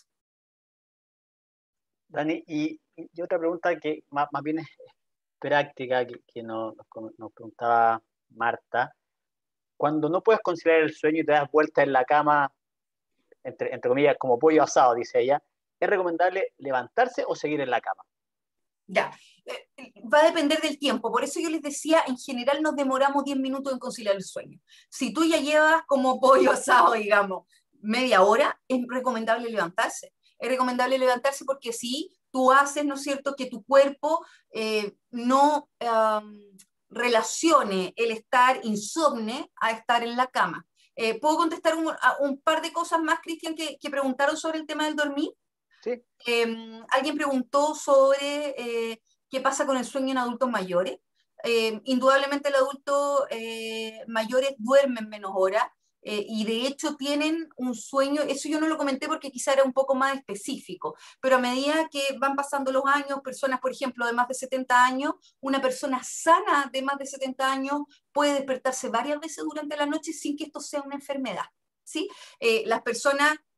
Dani, y, y otra pregunta que más, más bien es práctica, que, que nos, nos preguntaba Marta. Cuando no puedes conciliar el sueño y te das vuelta en la cama, entre, entre comillas, como pollo asado, dice ella, ¿es recomendable levantarse o seguir en la cama? Ya, eh, va a depender del tiempo, por eso yo les decía, en general nos demoramos diez minutos en conciliar el sueño. Si tú ya llevas como pollo asado, digamos, media hora, es recomendable levantarse. Es recomendable levantarse porque sí, tú haces, ¿no es cierto?, que tu cuerpo eh, no um, relacione el estar insomne a estar en la cama. Eh, ¿Puedo contestar un, un par de cosas más, Cristian, que, que preguntaron sobre el tema del dormir? Sí. Eh, alguien preguntó sobre eh, qué pasa con el sueño en adultos mayores. Eh, indudablemente los adultos eh, mayores duermen menos horas eh, y de hecho tienen un sueño, eso yo no lo comenté porque quizá era un poco más específico, pero a medida que van pasando los años, personas, por ejemplo, de más de setenta años, una persona sana de más de setenta años puede despertarse varias veces durante la noche sin que esto sea una enfermedad, ¿sí? Eh, las personas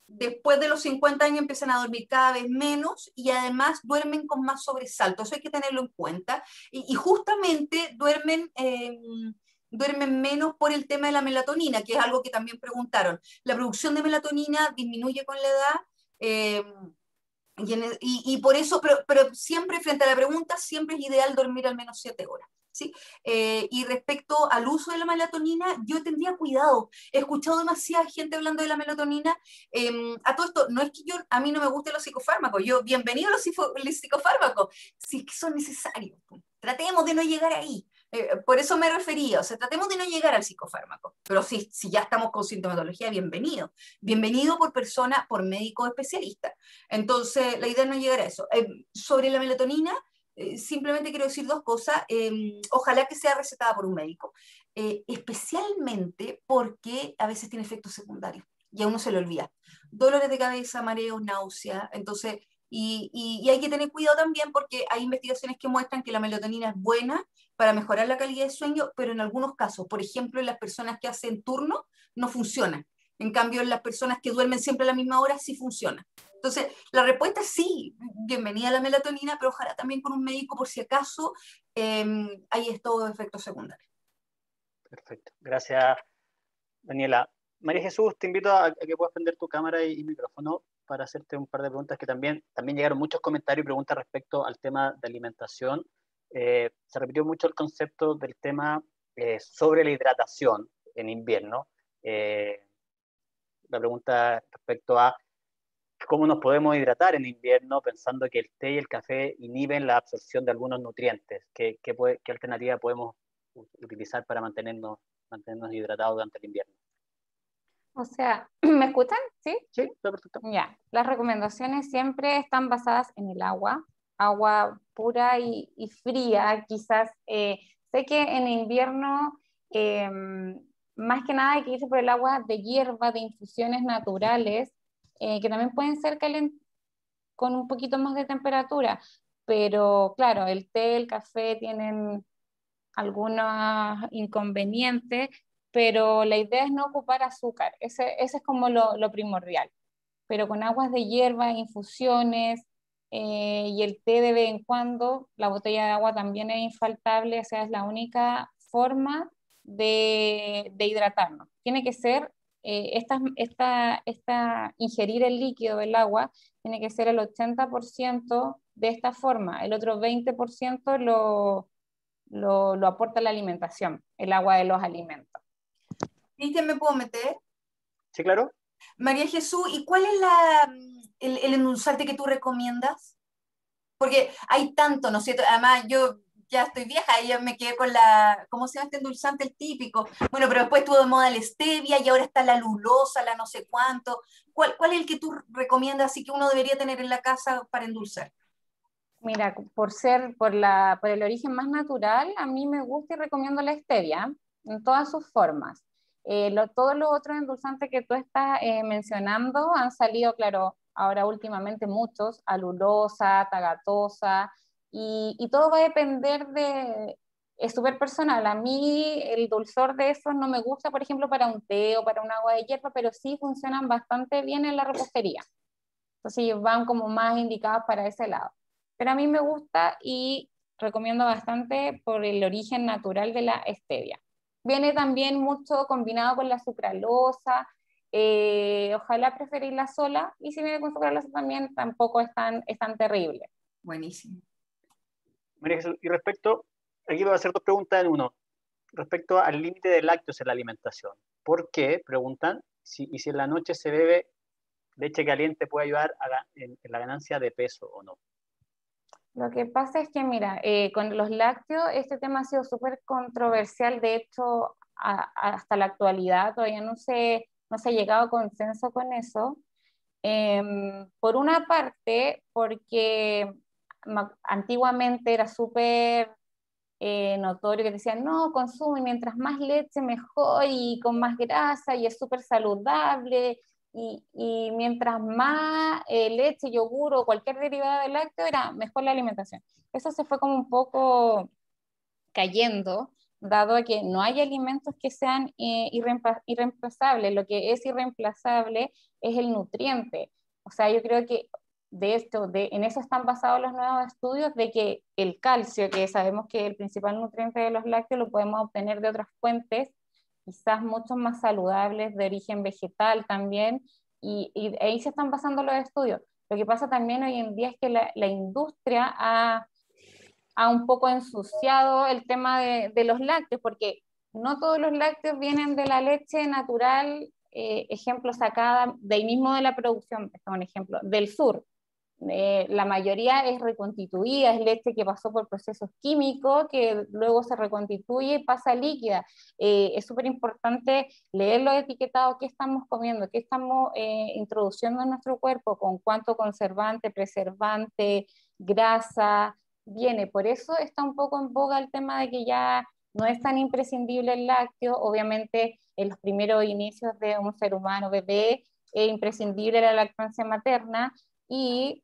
después de los cincuenta años empiezan a dormir cada vez menos y además duermen con más sobresalto. Eso hay que tenerlo en cuenta. Y, y justamente duermen, eh, duermen menos por el tema de la melatonina, que es algo que también preguntaron. La producción de melatonina disminuye con la edad. Eh, y, en, y, y por eso, pero, pero siempre frente a la pregunta, siempre es ideal dormir al menos siete horas. ¿Sí? Eh, y respecto al uso de la melatonina, yo tendría cuidado. He escuchado demasiada gente hablando de la melatonina. Eh, a todo esto, no es que yo, a mí no me gusten los psicofármacos. Yo, bienvenido a los, los psicofármacos, si es que son necesarios. Tratemos de no llegar ahí. Eh, por eso me refería, o sea, tratemos de no llegar al psicofármaco. Pero si, si ya estamos con sintomatología, bienvenido. Bienvenido por persona, por médico especialista. Entonces, la idea es no llegar a eso. Eh, sobre la melatonina, Eh, simplemente quiero decir dos cosas. Eh, ojalá que sea recetada por un médico, eh, especialmente porque a veces tiene efectos secundarios y a uno se le olvida. Dolores de cabeza, mareos, náusea. Entonces, y, y, y hay que tener cuidado también porque hay investigaciones que muestran que la melatonina es buena para mejorar la calidad de sueño, pero en algunos casos, por ejemplo, en las personas que hacen turno, no funciona. En cambio, en las personas que duermen siempre a la misma hora, sí funciona. Entonces, la respuesta es sí, bienvenida a la melatonina, pero ojalá también con un médico por si acaso eh, hay estos efectos secundarios. Perfecto, gracias Daniela. María Jesús, te invito a, a que puedas prender tu cámara y, y micrófono para hacerte un par de preguntas que también, también llegaron muchos comentarios y preguntas respecto al tema de alimentación. Eh, se repitió mucho el concepto del tema eh, sobre la hidratación en invierno. Eh, la pregunta respecto a cómo nos podemos hidratar en invierno pensando que el té y el café inhiben la absorción de algunos nutrientes. ¿Qué, qué, puede, qué alternativa podemos utilizar para mantenernos, mantenernos hidratados durante el invierno? O sea, ¿me escuchan? ¿Sí? Sí, está perfecto. Ya, las recomendaciones siempre están basadas en el agua, agua pura y, y fría, quizás. Eh, sé que en invierno, eh, más que nada hay que irse por el agua de hierba, de infusiones naturales, eh, que también pueden ser calen- con un poquito más de temperatura, pero claro, el té, el café tienen algunos inconvenientes, pero la idea es no ocupar azúcar, ese, ese es como lo, lo primordial, pero con aguas de hierba, infusiones eh, y el té de vez en cuando, la botella de agua también es infaltable, o sea, es la única forma de, de hidratarnos. Tiene que ser, eh, esta, esta, esta, ingerir el líquido del agua, tiene que ser el ochenta por ciento de esta forma, el otro veinte por ciento lo, lo, lo aporta la alimentación, el agua de los alimentos. ¿Cristian, me puedo meter? Sí, claro. María Jesús, ¿y cuál es la, el, el endulzante que tú recomiendas? Porque hay tanto, ¿no es cierto? Además, yo ya estoy vieja y ya me quedé con la, ¿cómo se llama este endulzante? El típico. Bueno, pero después estuvo de moda la stevia y ahora está la lulosa, la no sé cuánto. ¿Cuál, cuál es el que tú recomiendas así que uno debería tener en la casa para endulzar? Mira, por ser, por la, por el origen más natural, a mí me gusta y recomiendo la stevia en todas sus formas. Eh, lo- todos los otros endulzantes que tú estás eh, mencionando han salido, claro, ahora últimamente muchos, alulosa, tagatosa, y, y todo va a depender de, es súper personal. A mí el dulzor de esos no me gusta, por ejemplo, para un té o para un agua de hierba, pero sí funcionan bastante bien en la repostería. Entonces van como más indicados para ese lado. Pero a mí me gusta y recomiendo bastante por el origen natural de la stevia. Viene también mucho combinado con la sucralosa, eh, ojalá preferirla sola, y si viene con sucralosa también tampoco es tan, es tan terrible. Buenísimo. María Jesús, y respecto, aquí voy a hacer dos preguntas en uno. Respecto al límite de lácteos en la alimentación. ¿Por qué? Preguntan, si, y si en la noche se bebe leche caliente puede ayudar a la, en, en la ganancia de peso o no. Lo que pasa es que, mira, eh, con los lácteos este tema ha sido súper controversial, de hecho, a, a, hasta la actualidad todavía no se, no se ha llegado a consenso con eso. Eh, por una parte, porque antiguamente era súper eh, notorio que decían, no, consume mientras más leche mejor y con más grasa y es súper saludable, y, y mientras más eh, leche, yogur o cualquier derivada de lácteo era mejor la alimentación. Eso se fue como un poco cayendo dado a que no hay alimentos que sean eh, irreempla irreemplazables. Lo que es irreemplazable es el nutriente. O sea, yo creo que de esto, de, en eso están basados los nuevos estudios, de que el calcio, que sabemos que es el principal nutriente de los lácteos, lo podemos obtener de otras fuentes, quizás mucho más saludables, de origen vegetal también, y, y ahí se están basando los estudios. Lo que pasa también hoy en día es que la, la industria ha, ha un poco ensuciado el tema de, de los lácteos, porque no todos los lácteos vienen de la leche natural, eh, ejemplo, sacada de ahí mismo de la producción, este es un ejemplo, del sur. Eh, la mayoría es reconstituida, es leche que pasó por procesos químicos, que luego se reconstituye y pasa líquida. Eh, es súper importante leer los etiquetados, qué estamos comiendo, qué estamos eh, introduciendo en nuestro cuerpo, con cuánto conservante, preservante, grasa viene. Por eso está un poco en boga el tema de que ya no es tan imprescindible el lácteo. Obviamente en los primeros inicios de un ser humano bebé es imprescindible la lactancia materna, y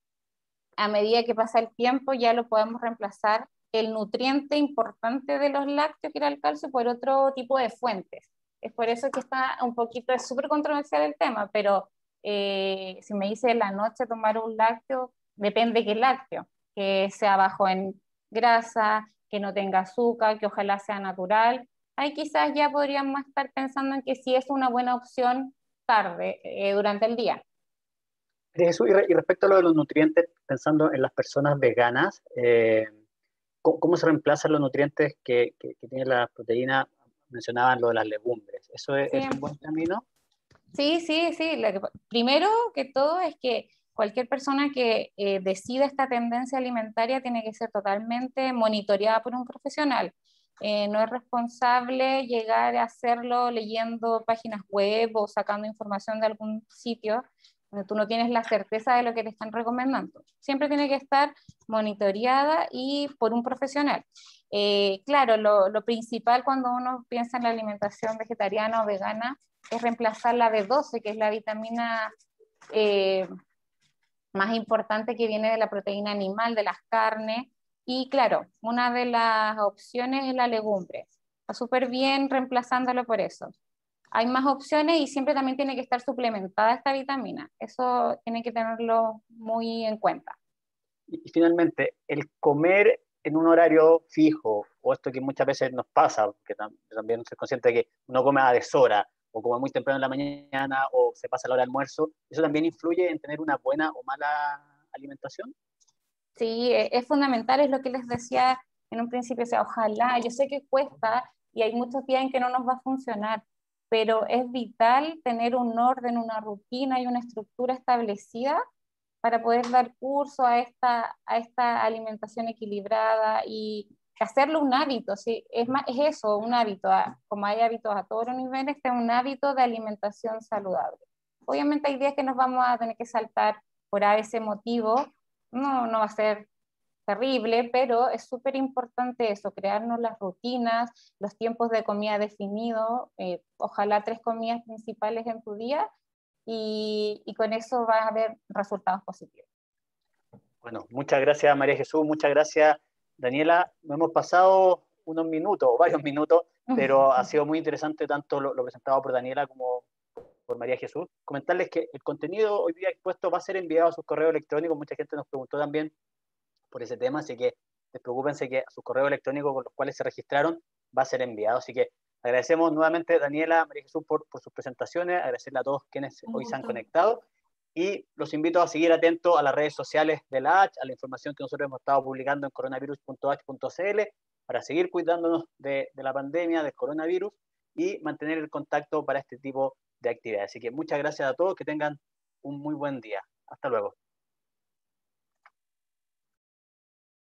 a medida que pasa el tiempo ya lo podemos reemplazar el nutriente importante de los lácteos, que era el calcio, por otro tipo de fuentes. Es por eso que está un poquito, es súper controversial el tema, pero eh, si me dice en la noche tomar un lácteo, depende qué lácteo, que sea bajo en grasa, que no tenga azúcar, que ojalá sea natural. Ahí quizás ya podríamos estar pensando en que sí es una buena opción tarde, eh, durante el día. Jesús, y, re, y respecto a lo de los nutrientes, pensando en las personas veganas, eh, ¿cómo, ¿cómo se reemplazan los nutrientes que, que, que tiene la proteína? Mencionaban lo de las legumbres. ¿Eso es, Sí. es un buen camino? Sí, sí, sí. Lo que, primero que todo es que cualquier persona que eh, decida esta tendencia alimentaria tiene que ser totalmente monitoreada por un profesional. Eh, no es responsable llegar a hacerlo leyendo páginas web o sacando información de algún sitio donde tú no tienes la certeza de lo que te están recomendando. Siempre tiene que estar monitoreada y por un profesional. Eh, claro, lo, lo principal cuando uno piensa en la alimentación vegetariana o vegana es reemplazar la B doce, que es la vitamina eh, más importante que viene de la proteína animal, de las carnes. Y claro, una de las opciones es la legumbre. Está súper bien reemplazándolo por eso. Hay más opciones y siempre también tiene que estar suplementada esta vitamina. Eso tiene que tenerlo muy en cuenta. Y, y finalmente, el comer en un horario fijo, o esto que muchas veces nos pasa, que tam también soy consciente de que uno come a deshora, o come muy temprano en la mañana, o se pasa la hora de almuerzo, ¿eso también influye en tener una buena o mala alimentación? Sí, es fundamental, es lo que les decía en un principio, o sea, ojalá, yo sé que cuesta y hay muchos días en que no nos va a funcionar, pero es vital tener un orden, una rutina y una estructura establecida para poder dar curso a esta, a esta alimentación equilibrada y hacerlo un hábito, ¿sí? Es, más, es eso, un hábito, como hay hábitos a todos los niveles, este es un hábito de alimentación saludable. Obviamente hay días que nos vamos a tener que saltar por ese motivo, no, no va a ser terrible, pero es súper importante eso, crearnos las rutinas, los tiempos de comida definidos, eh, ojalá tres comidas principales en tu día, y, y con eso vas a ver resultados positivos. Bueno, muchas gracias María Jesús, muchas gracias Daniela. Nos hemos pasado unos minutos, o varios minutos, pero ha sido muy interesante tanto lo, lo presentado por Daniela como por María Jesús. Comentarles que el contenido hoy día expuesto va a ser enviado a sus correos electrónicos. Mucha gente nos preguntó también por ese tema, así que despreocúpense que sus correos electrónicos con los cuales se registraron va a ser enviado. Así que agradecemos nuevamente, Daniela, María Jesús, por, por sus presentaciones, agradecerle a todos quienes hoy se han conectado, y los invito a seguir atentos a las redes sociales de la H, a la información que nosotros hemos estado publicando en coronavirus punto h punto c l, para seguir cuidándonos de, de la pandemia, del coronavirus, y mantener el contacto para este tipo de actividades. Así que muchas gracias a todos, que tengan un muy buen día. Hasta luego.